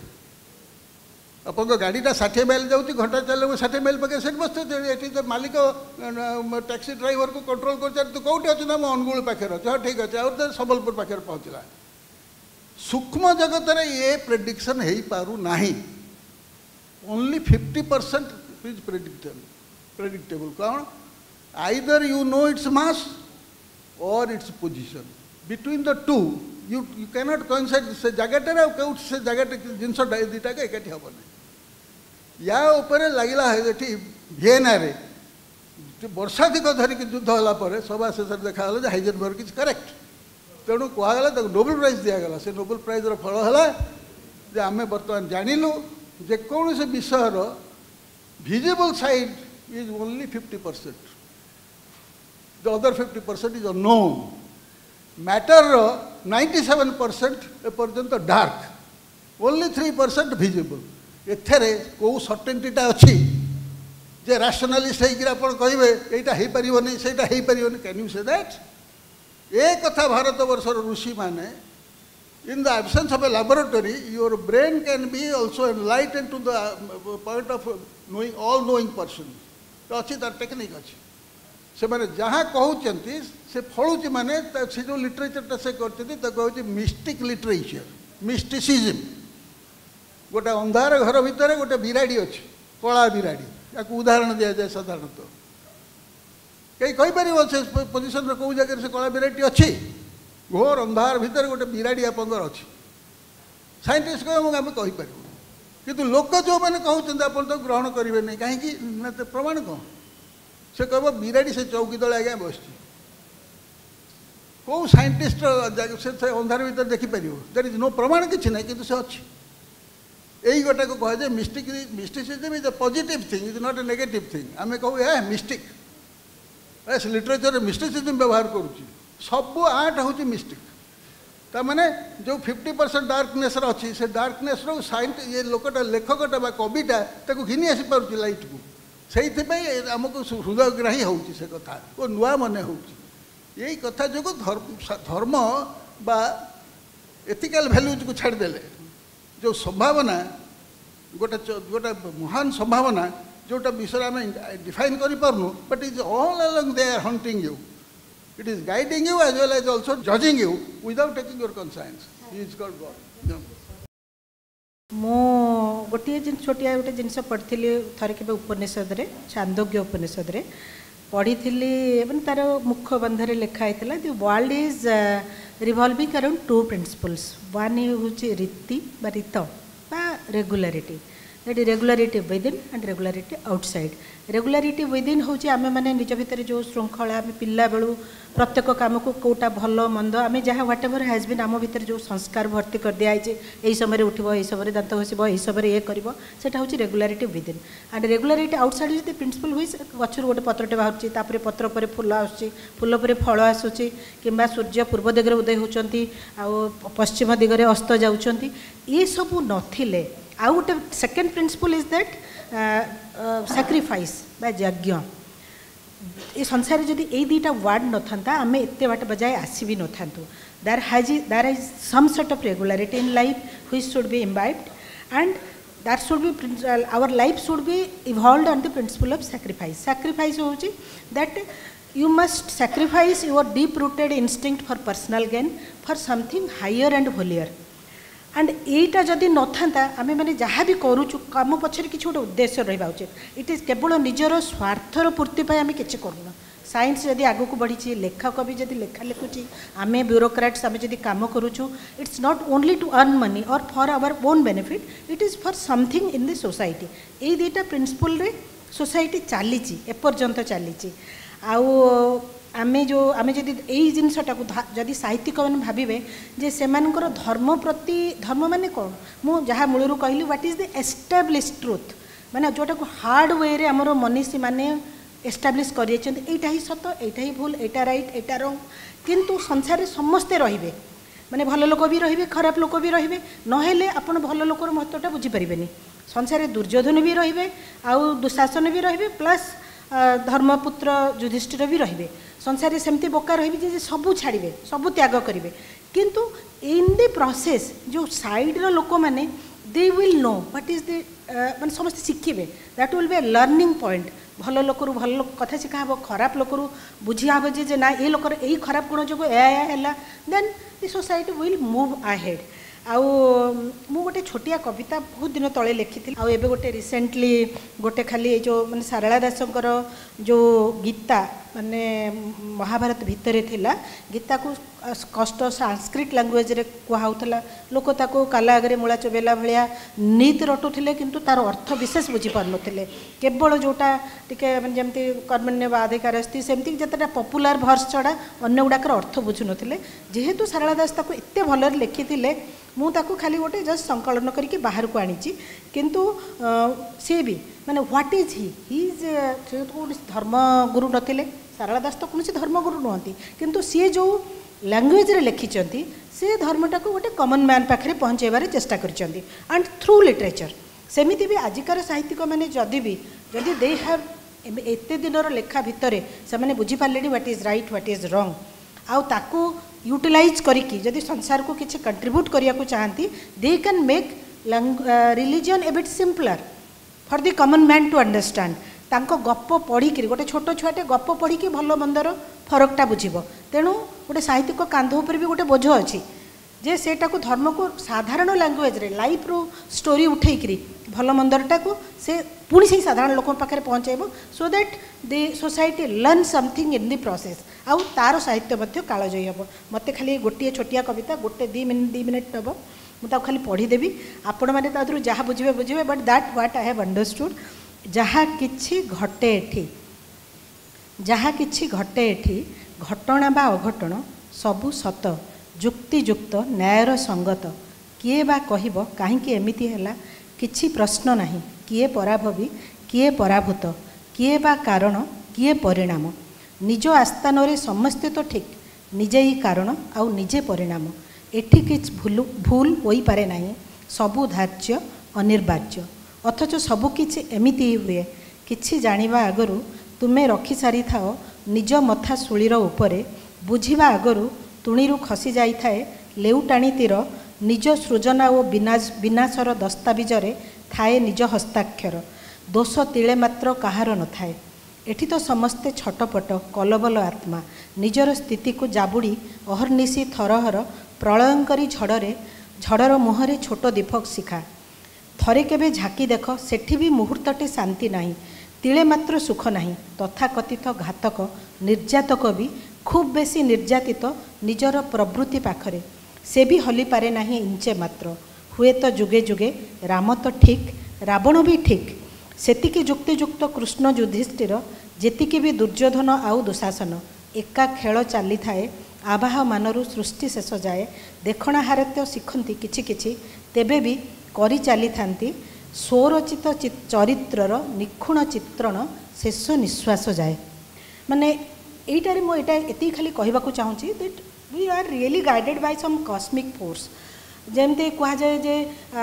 अपन गाड़ीटा षाठी माइल जाऊँगी घंटा चलो षाठी माइल पकड़ से बसते तो मालिक टैक्सी ड्राइवर को कंट्रोल कर तू कौटी अच्छे ना अनुगुल पाखे अच्छे हाँ ठीक अच्छे और संबलपुर पाखे पहुँचला सूक्ष्म जगत में ये प्रेडिक्शन हो पारू नहीं only fifty percent is predictable predictable कौन either you know it's mass or it's position between the two you you cannot concept से जगह कौट से जगह जिनस दुटा एकाठी हम या उपर लगला है भिएनारे वर्षाधिक धरिक युद्ध होगापर सभा शेष देखा हाइजेनबर्ग इज करेक्ट तेणु कहगला नोबेल प्राइज दिगला से नोबेल प्राइज फल है आम बर्तमान जानलु जेकोसी विषयर visible side is only fifty percent. The other fifty percent is unknown. Matter ninety-seven percent पर्यंत dark. Only three percent visible. एथेरे को सर्टेनिटीटा अच्छी जे rationalist है कि आप कहे यहाँ हो पारनी से हो पारनी can you say that a कथा भारत वर्षर ऋषि माने in the absence of a laboratory your brain can be also enlightened to the point of knowing all knowing person तो अच्छी तार टेक्निक अच्छी से माने जहाँ कहते से फलुची माने से जो लिटरेचरटा से करते मिस्टिक लिटरेचर मिस्टिसिज्म गोटे अंधार घर भितर गोटे बिराड़ी अच्छी कला बिराड़ी या उदाहरण दि जाए साधारणतः कहीं कहीपर से पोजिशन कौ जगह से कला बिराड़ी अच्छी घोर अंधार भितर गोटे बिराड़ी आपंकर अच्छी साइंटिस्ट कह आम कहीपर किंतु लोक जो मैंने कहते आप तो ग्रहण करेंगे नहीं कहीं प्रमाण कौन से कह बिराड़ी से चौकी तले आज्ञा बस कौ साइंटिस्ट से अंधार भर देखिपर देयर इज नो प्रमाण किसी ना कि से अच्छी यही गोटे को कह mystic mysticism is a positive thing is not a negative thing आम कहू ए मिस्टिक लिटरेचर मिस्टिसिज्म व्यवहार करुच्ची सब आर्ट हूँ मिस्टिक ताने जो फिफ्टी परसेंट डार्कनेस अच्छी से डार्कनेस साइंट ये लोकटा लेखकटा कविटा घिनी आसी पार्टी लाइट को से आमको हृदयग्राही हो कथा वो नुआ मन हो यही कथा जो धर्म बा एथिकल भैल्यूज को छाड़देले जो संभावना गोटे गोटे महान संभावना जोटा विषय आम डिफाइन करूँ but is all along they are haunting you it is guiding you as well as also judging you without taking your conscience he is called God मो गोटे जिन छोटिया गोटे जिनस पढ़ी थरे के उपनिषद रे छांदोग्य उपनिषद रे पढ़ी थी तार मुख बंधरे लिखाई the world is revolving around two principles one हूँ रीति बा रीत बा regularity that regularity within and regularity outside regularity within हूँ आम मैंने निज भितर जो श्रृंखला आम पिला बेलू प्रत्येक काम को कौटा भल मंद आम जहाँ व्हाट एवर हैज बीन आम भितर जो संस्कार भर्ती कर दिखाई यही समय उठब यही समय दांत घसब यही समय ये कर हूँ regularity within and regularity outside जो प्रिंसिपल हुई गचर गोटे पत्रटे बाहर पत्र पर फूल आसूँ फूल पर फल आसूँ कि सूर्य पूर्व दिगरे उदय होती पश्चिम दिगरे अस्त जाऊँच ये सब नथिले आउ गोटे second principle is that sacrifice बा यज्ञ ये संसार जदि ये दुईटा वर्ड न था आम एत बाट बजाय आसी भी न था there has there is some set of regularity in life which should be imbibed and that should be our life should be evolved on the principle of sacrifice sacrifice होची that you must sacrifice your deep rooted instinct for personal gain for something higher and holier and यहीटा जदि न था आम मैंने जहाँ भी करुचु कम पछरे किसी गोटे उद्देश्य रहा उचित इट इज केवल निजर स्वार्थर पूर्ति आम कि करूना साइंस जदि आग को बढ़ी लेखक भी जदि लेखा लिखुची आम ब्यूरोक्राट्स आम जदि काम करुचु it's not only to earn money or for our own benefit it is for something in the society यही दुईटा प्रिंसिपल रे सोसाइटी चली एपर्यंत चली आउ आमे जो आमे जदि यही जिनसटा को जदि साहित्यिक मैंने भावे जे सेमानकर धर्म प्रति धर्म माने कौन मु जहाँ मूलरू कहली what is the establish truth माने जोटा को हार्ड वे रे हमरो मनीषी माने एस्टाब्लिश करियछन एटा ही सत एटा ही भूल एटा राइट एटा रंग किंतु संसार समस्ते रहिबे माने भल लोक भी रहिबे खराब लोक भी रहिबे नहेले आपण भल लोकर महत्वटा बुझी परिबेनी संसार दुर्योधन भी रहिबे आउ दुशासन भी रहिबे प्लस धर्मपुत्र युधिष्ठिर भी रहिबे संसार सेमती बोका रहिबे जे सबु छाड़िबे सबु त्याग करिवे किंतु इन द प्रोसेस जो साइड रो लोक माने they will know what is the माने समस्त शिखिबे that will be a learning point भल लोकरू भल कथा शिखा हम खराब लोकरू बुझी हम जे ना ये लोकर यही खराब गुण जो है then the society will move ahead आउ मु गोटे छोटिया कविता बहुत दिन तले लिखी आउ एबे गोटे रिसेंटली गोटे खाली जो माने सारला दासंकर जो गीता माने महाभारत भितरे थिला गीता को कष्ट संस्कृत लैंग्वेज रे कहउथला लोक ताको काला आगरे मूला चोबेला भलिया नीति रटुथिले किंतु तार अर्थ विशेष बुझी पारनथिले केवल जोटा टिके माने जेमति कर्मण्य बाधिकार अस्ति सेमति जतटा पॉपुलर भर्स छडा अन्य गुडाकर अर्थ बुझु नथिले जेहेतु सारला दास ताको एते भलर लिखिथिले मु ताको खाली गोटे जस्ट संकलन करके बाहर को आनी किंतु सी भी माने what is he he is धर्मगुरु नथिले सारला दास तो कौन धर्मगुरु नुहति किंतु सी जो लैंग्वेज रे लिखिचंती से धर्मटा को गोटे कॉमन मैन पाखरे पहुँचेबार चेष्टा करचंती एंड थ्रू लिटरेचर सेमिति भी आजिकार साहित्यिक मैंने जदि भी जदि दे हैव एते दिनर लेखा भितरे से मैंने बुझी पारले what is right what is wrong आउ ताको यूटिलाइज करिकी जदि संसार को किसी कंट्रीब्यूट करिया को चाहती they can make religion a bit simpler for the common man to understand तांको गप पढ़ी गोटे छोट छुआटे गप पढ़ी भल मंदर फरकटा बुझीब तेणु गोटे साहित्यिक कांध उपर भी गोटे बोझ अच्छी जे सेटा को धर्म को साधारण लैंग्वेज रे लाइफ रो स्टोरी उठेकरी भल मंदरटा को से पुणी से साधारण लोक पाखे पहुँचेब so that the society learn something in the process आउ तार साहित्य मध्य कालजयी हम मत खाली गोटे छोटिया कविता गोटे दी मिनिट दी मिनिट नब मुझे खाली पढ़ीदेवी आपण मैंने तादू जहाँ बुझे बुझे but that what I have understood जहाँ किछि घटे एठी जहाँ किछि घटे एठी घटना बा अघटन सबु सत जुक्तियुक्त न्यायर संगत किए बा कहिबो काहींकि एमिति हैला किछि प्रश्न नाही किए पराभवी किए पराभूत किए बा कारण किए परिणाम निज आस्थान रे समस्ते तो ठीक निजे ही कारण आउ निजे परिणाम एठी किछ भूल भूल होई पारे नाही सबु धार्य अनिर्वाच्य अथच सबु किछि एमिति हुए किछि जानिबा आगरु तुमे रखी सारी थाओ निज मथा सुळीर उपरे बुझिबा आगरु तुणीरु खसी जाई थाए लेउटाणी तीर निज सृजना और विनाश विनाशर दस्ताबिजरे थाए निज हस्ताक्षर दोष तिले मात्र कहार न थाए एठी तो समस्ते छटपट कलबल आत्मा निजर स्थिति को जाबुड़ी अहर्निशी थरहर प्रलयंकरी झड़रे झड़र मुहरे छोट दीपक शिखा थरे केबे झाकी देख सेठी भी मुहूर्तटे शांति नाही तिले मात्र सुख नाही तथाकथित घातक निर्यातक भी खूब बेसी निर्यातित निजर प्रवृत्ति पाखरे से भी हली पारे नाही इंचे मात्र हुए तो जुगे जुगे राम तो ठीक रावण भी ठीक सेतिकी जुक्तियुक्त कृष्ण युधिष्ठिर जेतिकी भी दुर्योधन आउ दुशासन एका खेल चली थाए आवाह मानरू सृष्टि शेष जाए देखणा हारत्य शिखती किछि किछि तेबे भी करी चली थांती स्वरचित चरित्रर निखुण चित्रण शेष निश्वास जाए माने एटारे मो एटा एति खाली कहबाकू चाहूँगी that we are really guided by some cosmic force जेमती कह जाए जे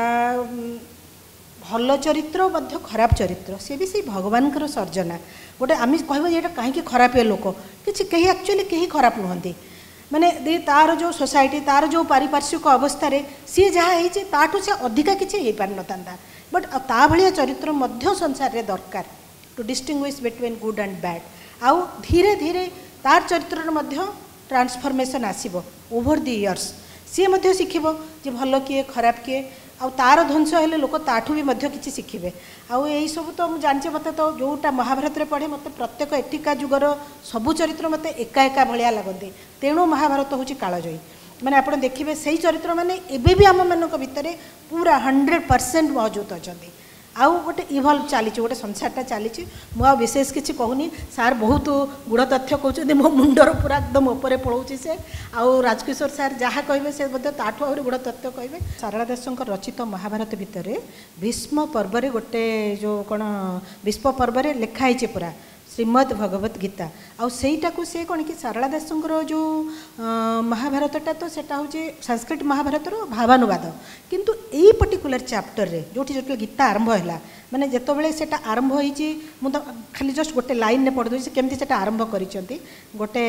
भल चरित्र मध्य खराब चरित्र सी भी से भगवान सर्जना गोटे आम कह ये कहीं खराब है लोक कि कहीं एक्चुअली कहीं खराब नुहति माने दे तार जो सोसाइटी तार जो पारिपार्श्विक अवस्था सी जहाँ होती ताठू से अधिका किसी हो पार ना बट ता भाया चरित्र मध्य संसार रे दरकार to distinguish between good and bad आउ धीरे धीरे तार चरित्र मध्य ट्रांसफॉर्मेशन आसीबो ओवर द इयर्स सी मध्य शिखिबो जे भल किए खराब किए आउ तार ध्वंस हेले लोक ताठू भी मध्य किछि शिखिबे आउ एई सब तो मु जानचे मते तो जोटा महाभारत रे पढ़े मते प्रत्येक एटिका जुगर सबु चरित्र मते एका एका भलिया लागते तेणु महाभारत होची कालजयी माने आपण देखिबे सही चरित्र माने एबे भी आम मानक भितरे पूरा हंड्रेड परसेंट मौजूद अछंती आउ गोटे इभल्व चली गोटे संसारटा चली मुझे विशेष किसी कहूनी सार बहुत गुड़ तथ्य कहते मो मुंडर पूरा एकदम ऊपर पलाऊँ से आउ राजकिशोर सार जहाँ कहे से ताठू आहरी गुड़ तथ्य कहे सारला दास रचित महाभारत भितर भीष्म पर्व गोटे जो कौन भीष्म पर्व लिखाई पूरा श्रीमद् भगवत गीता आउ सेटा को से कौन कि सारला दासंकर जो महाभारतटा तो सेटा हूँ संस्कृत महाभारतर भावानुवाद किंतु यही पर्टिकुलर चैप्टर रे जो जो गीता आरंभ है माने जितेबाला से आरंभ होती मुझे खाली जस्ट गोटे लाइन ने पढ़ी दूसरी केमती से आरंभ कर गोटे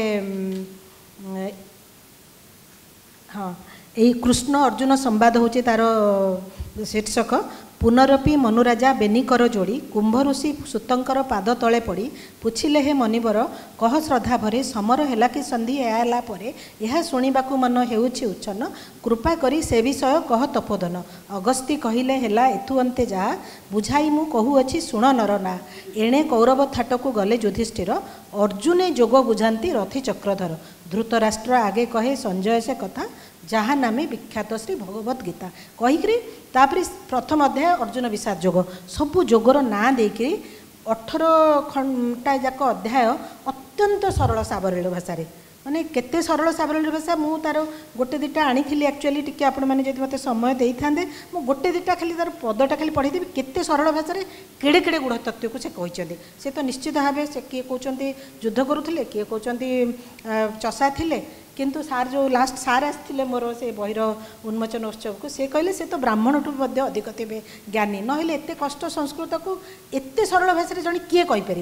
हाँ यही कृष्ण अर्जुन संवाद हूँ तार शीर्षक पुनरपि मनुराजा बेनिकर जोड़ी कुंभ ऋषि सुतंकर पाद तले पड़ी पुछिले हे मनिवर कह श्रद्धा भरे समर है कि संधि एला परे यह शुणिबाकु मन हेउछि उच्छन्न कृपा करी से विषय कह तपोधन अगस्ती कहिले हेला एथु अंते जा बुझाई मु कहूअछि शुण नरना एणे कौरव थाटकु गले युधिष्ठिर अर्जुने जोग बुझाती रथी चक्रधर धृतराष्ट्र आगे कहे संजय से कथा जहाँ नामे विख्यात श्री भगवत गीता कहीकि तापरे प्रथम अध्याय अर्जुन विषाद जोग सबू जोगर ना देकरी अठर घंटा जाक अध्याय अत्यंत सरल सावलील भाषा माने केते सरल सावलील भाषा मु तार गोटे दिटा आनी एक्चुअली टिके आपण मैंने जब मत समय दे था मु गोटे दिटा खाली तार पदटा खाली पढ़ी केते सरल भाषा केड़े केड़े गुढ़ तत्व को से कहते से तो निश्चित भाव से किए कहते युद्ध करुले किए कहते चषा थिले किंतु सार जो लास्ट सार आसते मोर से बहिर उन्मोचन उत्सव को से कहले से तो ब्राह्मण ठू अधिक थे ज्ञानी ना एत कष्ट संस्कृत को एत सरल भाषा जन किए कहीपर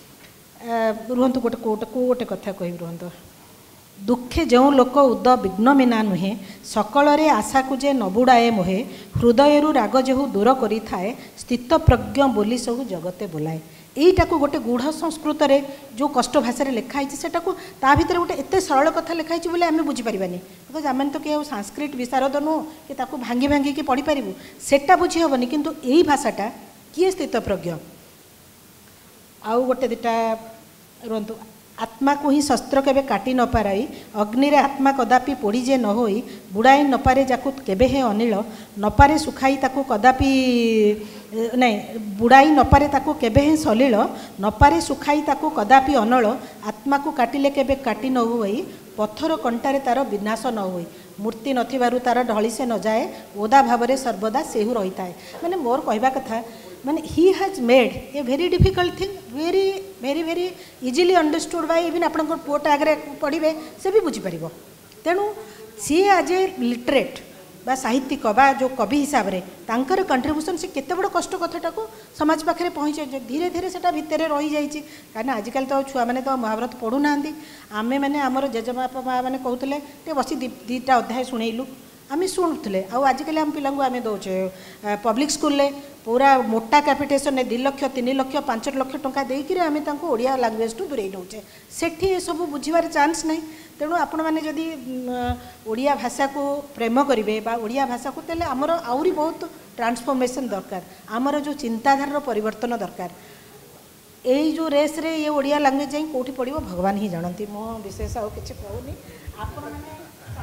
रुहतु गोटे कोटे को गोटे कथा कह रुहतु दुखे जो लोक उद विघ्न मीना नुहे सकल आशा को जे नबुड़ाए मोहे हृदय राग जेहू दूर करी थाए स्थित प्रज्ञ बोली सबू जगते बोलाए यहीटा को गोटे गूढ़ संस्कृत रे जो कष्ट भाषा लिखाई से ता भीतर गोटे एत सरल कथा लिखाई बोले आम बुझीपारानी बिकज आम तो किए संस्कृत विशारद नुह कि भांगी भांगी पढ़ी पारू सेटा बुझी हेनी किंतु यही भाषाटा किए स्थित प्रज्ञ आउ गोटे दिटा रुहतु आत्मा को ही शस्त्र केबे काटी न पाराई अग्नि रे आत्मा कदापि पोड़ी जे न होई बुड़ाई न पारे जाकु केबे हे अनिल न पारे सुखाई ताकू कदापि नहीं बुड़ाई न पारे ताकू केबे हे सलिल न पारे सुखाई ताकू कदापि अनल आत्मा को काटिले केबे काटी न होई पत्थर कंटारे तार विनाश न होई मूर्ति नथिबारु तार ढली से न जाए ओदा भावरे सर्वदा सेहु रही थाए माने मोर कहबा कथा माने he has made a very difficult thing very very very easily understood by even आपण पुओटा आगे पढ़े से भी बुझीपर तेणु सी आज ए लिटरेट बा साहित्यिक बा जो कवि हिसाब से तांकर कंट्रीब्यूशन से केते बड़ कष्ट कथाटा को समाज पाखे पहुँचे धीरे धीरे से भितर रही जाइए कहीं आजिकल तो छुआ मैंने तो महाभारत पढ़ू ना आमे मैंने आमर जेजेबापा माँ मैंने कहते बसी दीटा अध्याय शुणेलु आम शुणुले आजिकल आम पिला आम दौचे पब्लिक स्कूल पूरा मोटा कैपिटेशन दि लक्ष तीन लक्ष पांच लक्ष टंका देकर आम ओडिया लांगुएज टू दूरे नौचे सेठी सब बुझार चान्स नहीं तेणु आपण मैंने जदि ओडिया भाषा को प्रेम करेंगे ओडिया भाषा को तेल आमर आहरी बहुत ट्रांसफॉर्मेशन दरकार आमर जो चिंताधार परिवर्तन दरकार यही जो रेस रे ये ओडिया लांगुएज जाए कौटी पड़ो भगवान ही जानती मो विशेष आउ कि कहूनी आपण मैंने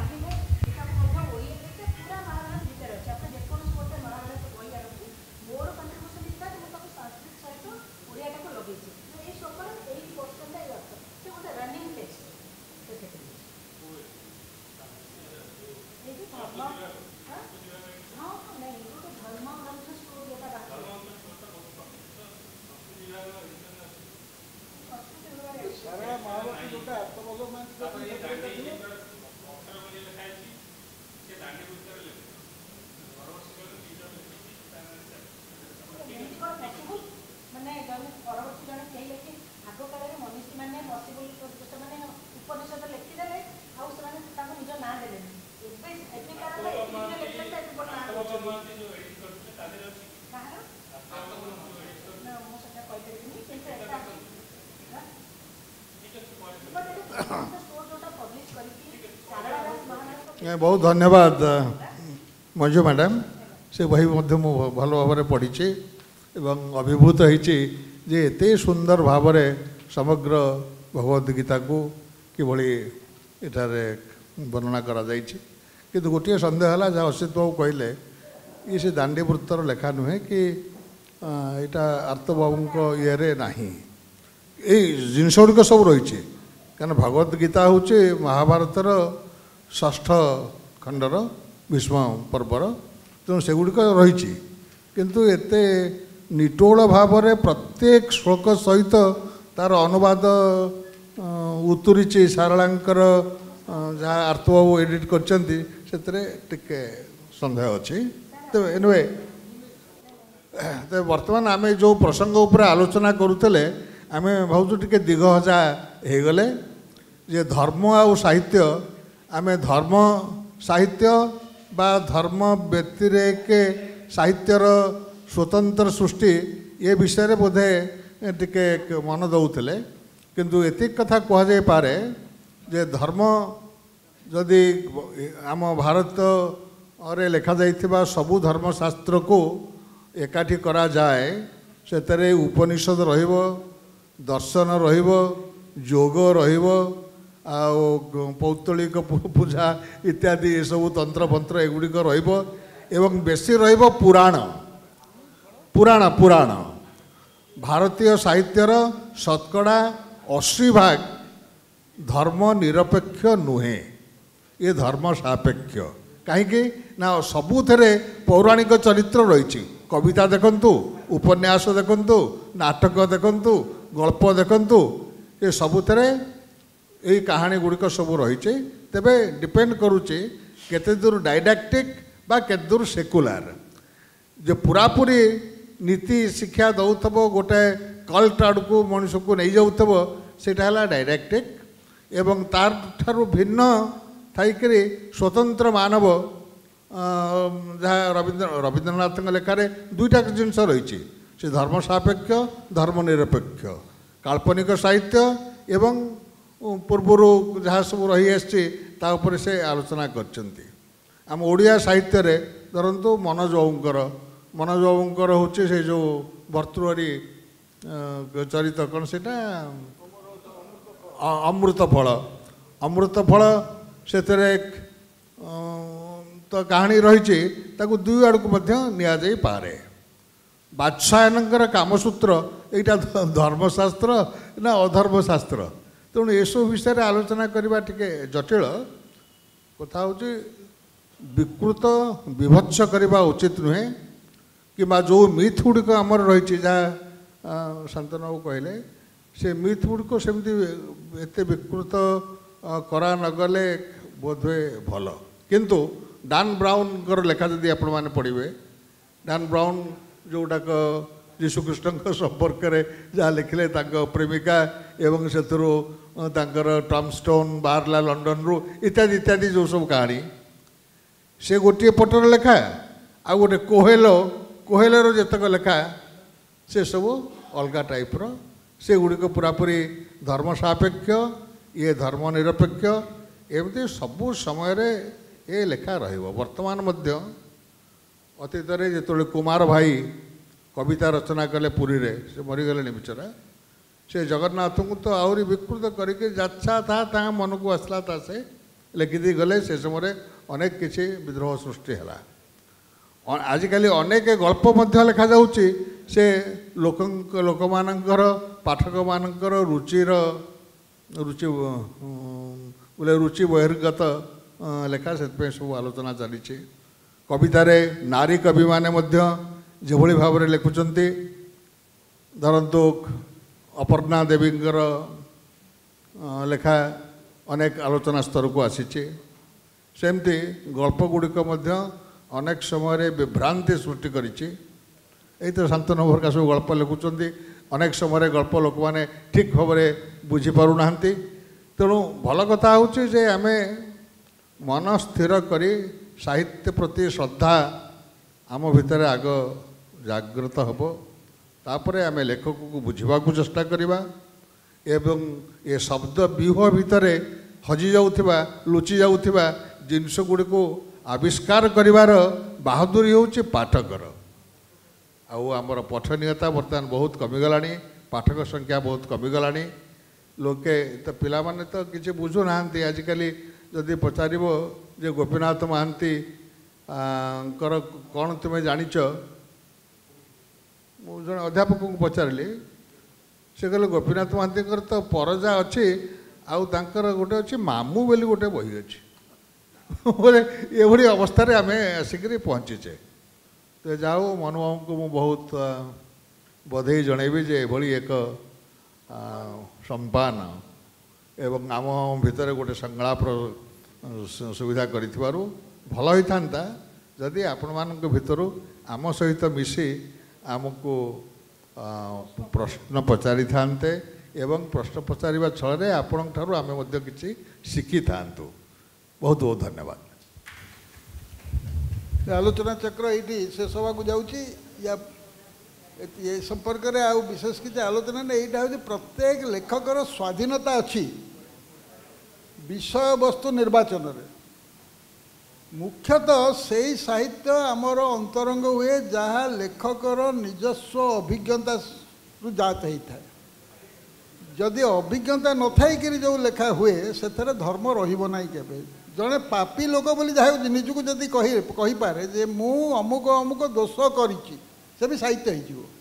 बहुत धन्यवाद मंजू मैडम से बही मध्य मु भल भाव पढ़ी एवं अभिभूत होती जे एते सुंदर भाव समग्र भगवद गीता को किभली एठारे वर्णना करा जाइछि किंतु गोटे सन्देह है जहाँ अस्तित्व कहले ये से दांडी वृत्तर लेखा नुहे कि यहाँ आर्तबाबू ये ना ये जिनस गुड़िक सब रही कहीं भगवद गीता हूँ महाभारतर षष्ठ खंडर भीष्म पर्वर तेणु सेगुड़िक रही किंतु एते निटोल भाव प्रत्येक श्लोक सहित तार अनुवाद उतुरी सारलांकर जहाँ आर्त बाबू एडिट कर सन्देह अच्छी। तो एनवे तो बर्तमान आम जो प्रसंग उपर आलोचना करुले आम भावुँ टे दिगहजा हो गले जे धर्म आउ साहित्य आम धर्म साहित्य बा धर्म व्यतिरेक साहित्यर स्वतंत्र सृष्टि ये विषय बोधे टिके मन दौले किंतु एतिक कथा कहुई पारे जे धर्म जदि आम भारत अरे लेखा जाइथिबा सबु धर्मशास्त्र को एकाठी करा जाए से उपनिषद रहिबो दर्शन रहिबो योग रहिबो आउ पौत्तलिक पूजा इत्यादि ये सब तंत्र फंत्र एगुड़िक रहिबो एवं बेसी रहिबो पुराण पुराण पुराण भारतीय साहित्यर शतकड़ा अशी भाग धर्म निरपेक्ष नुहे ये धर्म सापेक्ष कहीं ना सबुथे पौराणिक चरित्र रही कविता देखंतु उपन्यास देखंतु नाटक देखंतु गल्प देखंतु ये सबुथे यही कहानी गुड़िक सब रही तेबे डिपेंड करुच्ची केते दूर डायडाक्टिक बा केते दूर सेकुलार जो पूरापूरी नीति शिक्षा दौथब गोटे कल्ट आड़ को मनुष्य को नहीं जाऊथब सेटा है डायडाक्टिक एवं तार ठारू भिन्न थाइकरी स्वतंत्र मानव जहाँ रवीन्द्र रवींद्रनाथ लेखार दुईटा जिनस रही से धर्म सापेक्ष धर्म निरपेक्ष काल्पनिक साहित्य एवं पूर्वर जहाँ सब रही आसपर से आलोचना करछंती आम ओडिया साहित्य रे धरतु मनोज बाबूंकर मनोज बाबूंकर हूँ से जो भर्तृहरी चरित्र कौन से अमृत फल अमृत फल से तो कहानी रही दुई आड़ को नि पारे बादशाहनकर कामसूत्र यहाँ धर्मशास्त्र ना अधर्मशास्त्र तेणु ये सब विषय आलोचना करवा टिके जटिल कथा हूँ विकृत विभत्स करवा उचित नुहे कि जो मिथ गुड़िक आमर रही जहाँ शांतनु बाबू कहले से मिथ गुड़िक सेमती एते विकृत करा नगले बोधे भल किंतु डान ब्राउन लेखा जदि आपण मैंने पढ़े डान ब्राउन जोटाक यीशुकृष्ण संपर्क में जहाँ लिखिले प्रेमिका एवं से टॉमस्टोन बाहरला लंडन रु इत्यादि इत्यादि जो सब कहानी से गोटे पटर लेखा आ गोटे कोहेलो कोहेलर जेतक लेखा से सब अलग टाइप्र से गुड़िक पूरापूरी धर्म सापेक्ष ये धर्म निरपेक्ष एमती सबु समय ये लेखा रहिबो। वर्तमान मध्य अतीत जो कुमार भाई कविता रचना कले पुरी रे से मरीगले बिचरा से जगन्नाथ को तो आहरी विकृत करके जाच्छा था ता मन को आसला ता से लिखिदी गले से समय अनेक किसी विद्रोह सृष्टि है। आजिकल अनेक गल्प मध्य लिखा जाउची से लोक लोक मानकर पाठक मानकर रुचिर रुचि बोले रुचि बहिर्गत लेखा से सब आलोचना चली कवितार नारी कवि माने मध्य जेभली भाव में लिखुंट धरतु अपर्णा देवींकर लेखा अनेक आलोचना स्तर को आसी सेमती गल्प गुड़िक अनेक समय विभ्रांति सृष्टि करिछि। एई तो शांतनु भरका सब गल्प लिखुंट अनेक समय गल्प लोक मैंने ठीक भाव में बुझीपार ना तेणु भल कथा हूँ जे आम मन स्थिर करी साहित्य प्रति श्रद्धा आम भितर आग जागृत हम तापर आम लेखक को बुझा चेष्टा करवा एवं ये शब्द व्यूह भितर हजि जाउथिबा लुचि जाउथिबा जिनस गुड़ी को आविष्कार करिवार बहादुरी होउछि पाठकर आउ आमर पठनीयता बर्तमान बहुत कमिगलानी पाठक संख्या बहुत कमिगलानी लोके तो पिला माने तो किसी बुझु नाहांती आजिकल जदि पचारिबो जे गोपीनाथ महांती कर कौन तुम्हें जानिच मु जन अध्यापक को पचारिली से कहले गोपीनाथ महांती तो परजा अच्छी आउ तांकर गोटे अच्छी मामू बोली गोटे बही अच्छी बोले ये भली अवस्था रे आमे आसिक पहुँचीचे तो जाओ मनोबाबू को मु बहुत बधाई जनइबी जे एभली एक सम्पान एवं आम भितर गोटे संलाप सुविधा करिथिबारु भल होइथांता जदि आपण मानक भितरु आम सहित मिसी आमको प्रश्न पचारि थांते एवं प्रश्न पचारिबा छळे आपण ठारू आमे मध्य किछि शिखि थांतु। बहुत बहुत धन्यवाद। आलोचना चक्र ये शेष होगा जाऊँगी या ये संपर्क में आउ विशेष किसी आलोचना नहीं। यहाँ हूँ प्रत्येक लेखकर स्वाधीनता अच्छी विषय वस्तु निर्वाचन रे मुख्यतः से ही साहित्य आमर अंतरंग हुए जहाँ लेखकर निजस्व अभिज्ञता जात होता है। जदि अभिज्ञता न थी जो लेखा हुए से धर्म रही केबे जड़े पापी लोक बोली जहाँ निजक जदि कहीपे जे मु अमुक अमुक दोष करिछि से भी साहित्य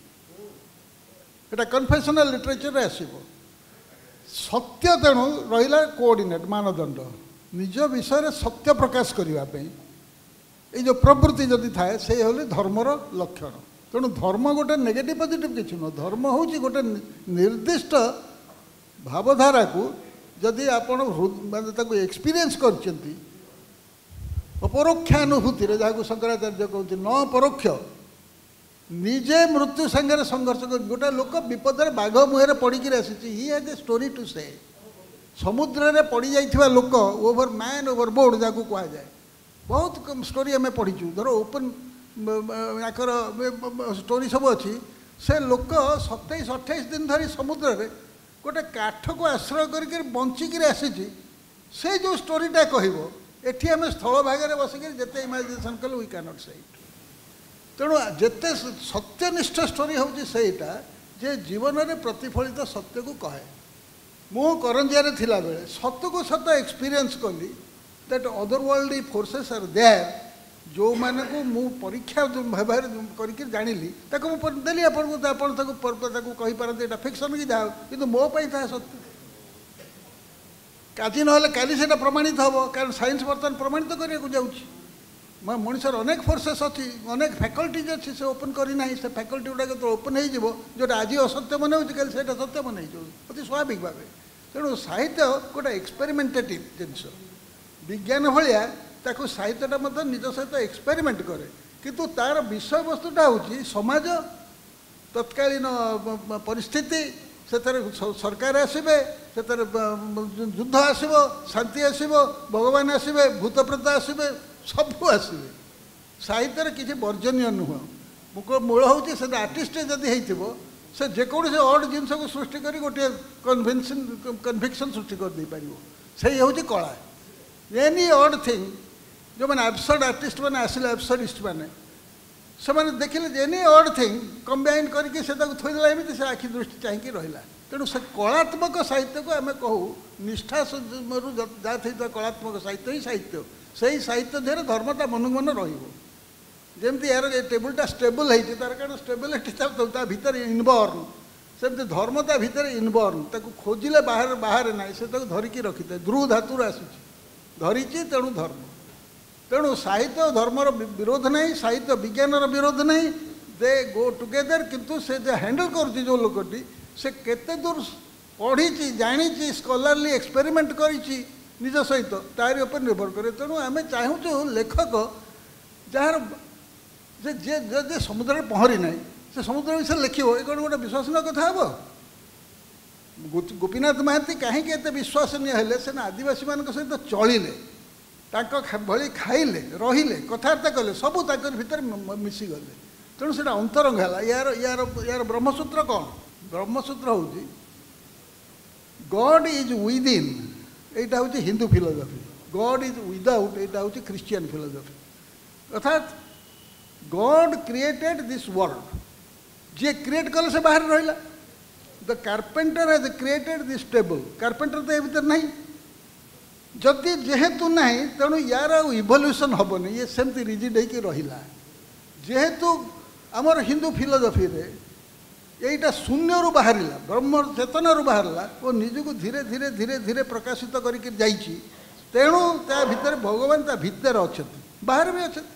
होटा कन्फेशनल लिटरेचर आसब सत्य तेणु रहा कोऑर्डिनेट मानदंड निज विषय सत्य प्रकाश करने ये जो प्रवृत्ति जदि थाए से हले धर्मर लक्षण। तेणु धर्म गोटे नेगेटिव पॉजिटिव किसी नुह धर्म हूँ गोटे निर्दिष्ट भावधारा को जदि आपण माने एक्सपीरियंस करछंती अपरोक्षानुभूति जहाँ शंकराचार्य कहते न परोक्ष निजे मृत्यु संगे संघर्ष कर गोटे लोक विपद में बाघ मुहर पड़िकी आसी he has a story to say समुद्र में पड़ जाइथिबा लोक ओवर मैन ओवरबोर्ड जहाँ कह जाए बहुत स्टोरी आम पढ़ीचु धर ओपन याकर स्टोरी सब अच्छी से लोक सतैश अठाईस दिन धरी समुद्र में गोटे काठ को आश्रय करके बंचिकी आसी से जो स्टोरीटा कहब एठी आम स्थल भागे बसिक जिते इमाजिनेसन कले we can not say it. तेणु जिते सत्यनिष्ठ स्टोरी हूँ सेटा जे जीवन में प्रतिफलित सत्य को कहे मु करंजिया थिला बेले सत को सत एक्सपीरियंस कली that other world forces are there जो माने को मु परीक्षा व्यवहार करके जानिली ताको मु देली आपन को आपन ताको ताको कहि पारते एटा फिक्शन कि जा किंतु मो पई था सत्य काजी न काली से प्रमाणित हम कारण साइंस बर्तमान प्रमाणित करने को जाऊँगी मनुष्यर अनेक फोर्सेस अच्छी अनेक फैकल्टीज अच्छी से ओपन करना से फैकल्टी गुड़ाक तो ओपन हो जोटा आज असत्य मन हो सत्य मन हो अति स्वाभाविक भाव। तेणु साहित्य गोटे एक्सपेरिमेंटेटिव जिनस विज्ञान भाया ताकू साहित्यटा निज सहित एक्सपेरिमेंट करे किंतु तार विषय वस्तुटा हूँ समाज तत्कालीन परिस्थिति से सरकार आसबे से युद्ध आसब शांति आसब भगवान आसबे भूत प्रेत आसबे सबू आसबे साहित्य किसी वर्जनीय नुह मूल हूँ से आर्टिस्ट जदि हो से जेकोसी अड जिन को सृष्टि कर गोटे कन्वेन्सन कन्भिक्शन सृष्टि कर दे पार से हूँ कला एनी अड थिंग जो मैंने एब्सर्ड आर्टिस्ट मैंने आसिले एब्सर्डिस्ट मैंने से मैंने देखिले एनी अड थिंग कंबाइन करके थोदेला एमती से आखि दृष्टि चाहिए रहा। तेणु से कलात्मक साहित्य को आम कहूँ निष्ठा जहाँ कलात्मक साहित्य ही साहित्य से ही साहित्य देहर धर्मटा मन मन रमती यार टेबुलटा स्टेबल है तार कारण स्टेबिलिटी भितर इनबर्न सेमती धर्मता भितर इनबर्न ताको खोजिले बाहर बाहर ना से धरिकी रखी था ध्रुव धातुर आसूची धरीची तेणु धर्म। तेणु साहित्य और धर्मर विरोध नहीं साहित्य विज्ञानर विरोध नहीं दे गो टुगेदर किंतु से जो हैंडल कर जो लोकटी से केते दूर पढ़ी जानी स्कॉलरली एक्सपेरिमेंट करी निज सहित तार उपर निर्भर करे। तेणु आम चाहूँ लेखक जार जे जे जे समुद्र में पहरी ना से समुद्र विषय लिखो ये कौन गोटे विश्वसनीय कथा हे। गोपीनाथ महांती कहीं विश्वसनीय हेले से आदिवासी मान सहित चलिले भली खाइले रहिले कथबार्ता कले सबू भीतर मिसीगले। तेणु से अंतरंग है यार यार यार ब्रह्मसूत्र कौन ब्रह्मसूत्र हूँ गॉड इज विदिन एटा हूँ Hindu philosophy God is without एटा हूँ क्रिश्चियन फिलोसफी अर्थात गॉड क्रिएटेड दिस वर्ल्ड जे क्रिएट कले से बाहर रहा the carpenter has created this table carpenter तो ये भीतर नहीं जदि जेहेतु ना तेणु यार इवोल्यूशन हेनी ये सेमती रिजिड होकर रहा जेहेतु आमर हिंदू फिलोसफी रे यहीटा शून्य रू बाहर ब्रह्म चेतन रू बाहर और निजक धीरे धीरे धीरे धीरे प्रकाशित करके जाइए तेणु ता भितर भगवान ता भितर अच्छा बाहर भी अच्छा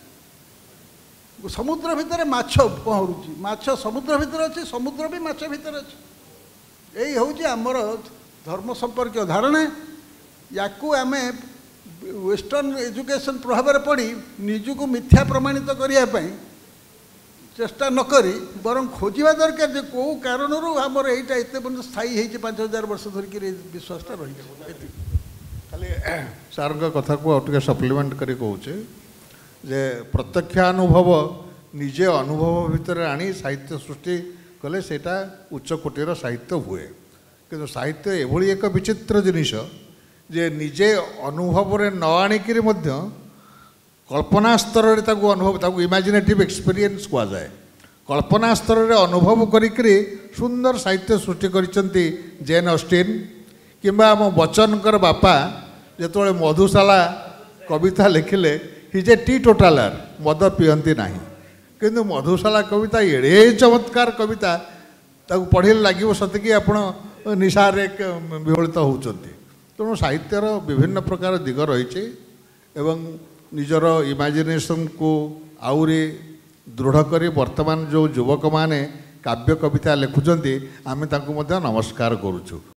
समुद्र भितर माछ पहरुची माछ समुद्र भितर अच्छे समुद्र भी माछ भितर अच्छे यही हूँ आमर धर्म संपर्क धारणा या आम वेस्टर्न एजुकेशन प्रभाव पड़ी निजको मिथ्या प्रमाणित करने चेष्टा नक बर खोजा दरकार जे कौ कारण आमर यहाँ एत स्थायी होती पांच हजार वर्ष धरिक विश्वासटा रही खाली सार कथा को आउटे सप्लीमेंट करी कहूचे जे प्रत्यक्षानुभव निजे अनुभव भितर आनी साहित्य सृष्टि कले सेटा उच्च कोटीर साहित्य हुए किंतु साहित्य एभली एक विचित्र जिनिस जे निजे अनुभव रे न आनिकी मध्य कल्पना स्तर रे ताकू अनुभव ताकू इमेजिनेटिव एक्सपीरियंस कह जाए कल्पना स्तर रे अनुभव करिकरी सुंदर साहित्य सृष्टि करिसंती जेन ऑस्टिन किंबा आम बच्चनकर बापा जेतोळे मधुशाला कविता लिखिले हिज ए टी टोटालर मद पियंती नाही किंतु मधुशाला कविता एड़े चमत्कार कविता ताकू पढ़े लगे सतकी आपण निशार एक विहलित होउचंती तेणु साहित्यर विभिन्न प्रकार दिग रही एवं निजर इमेजिनेशन को आउरी दृढ़ करी वर्तमान जो युवक माने काव्य कविता लिखुचंती आमे ताकू मध्य नमस्कार करूछु।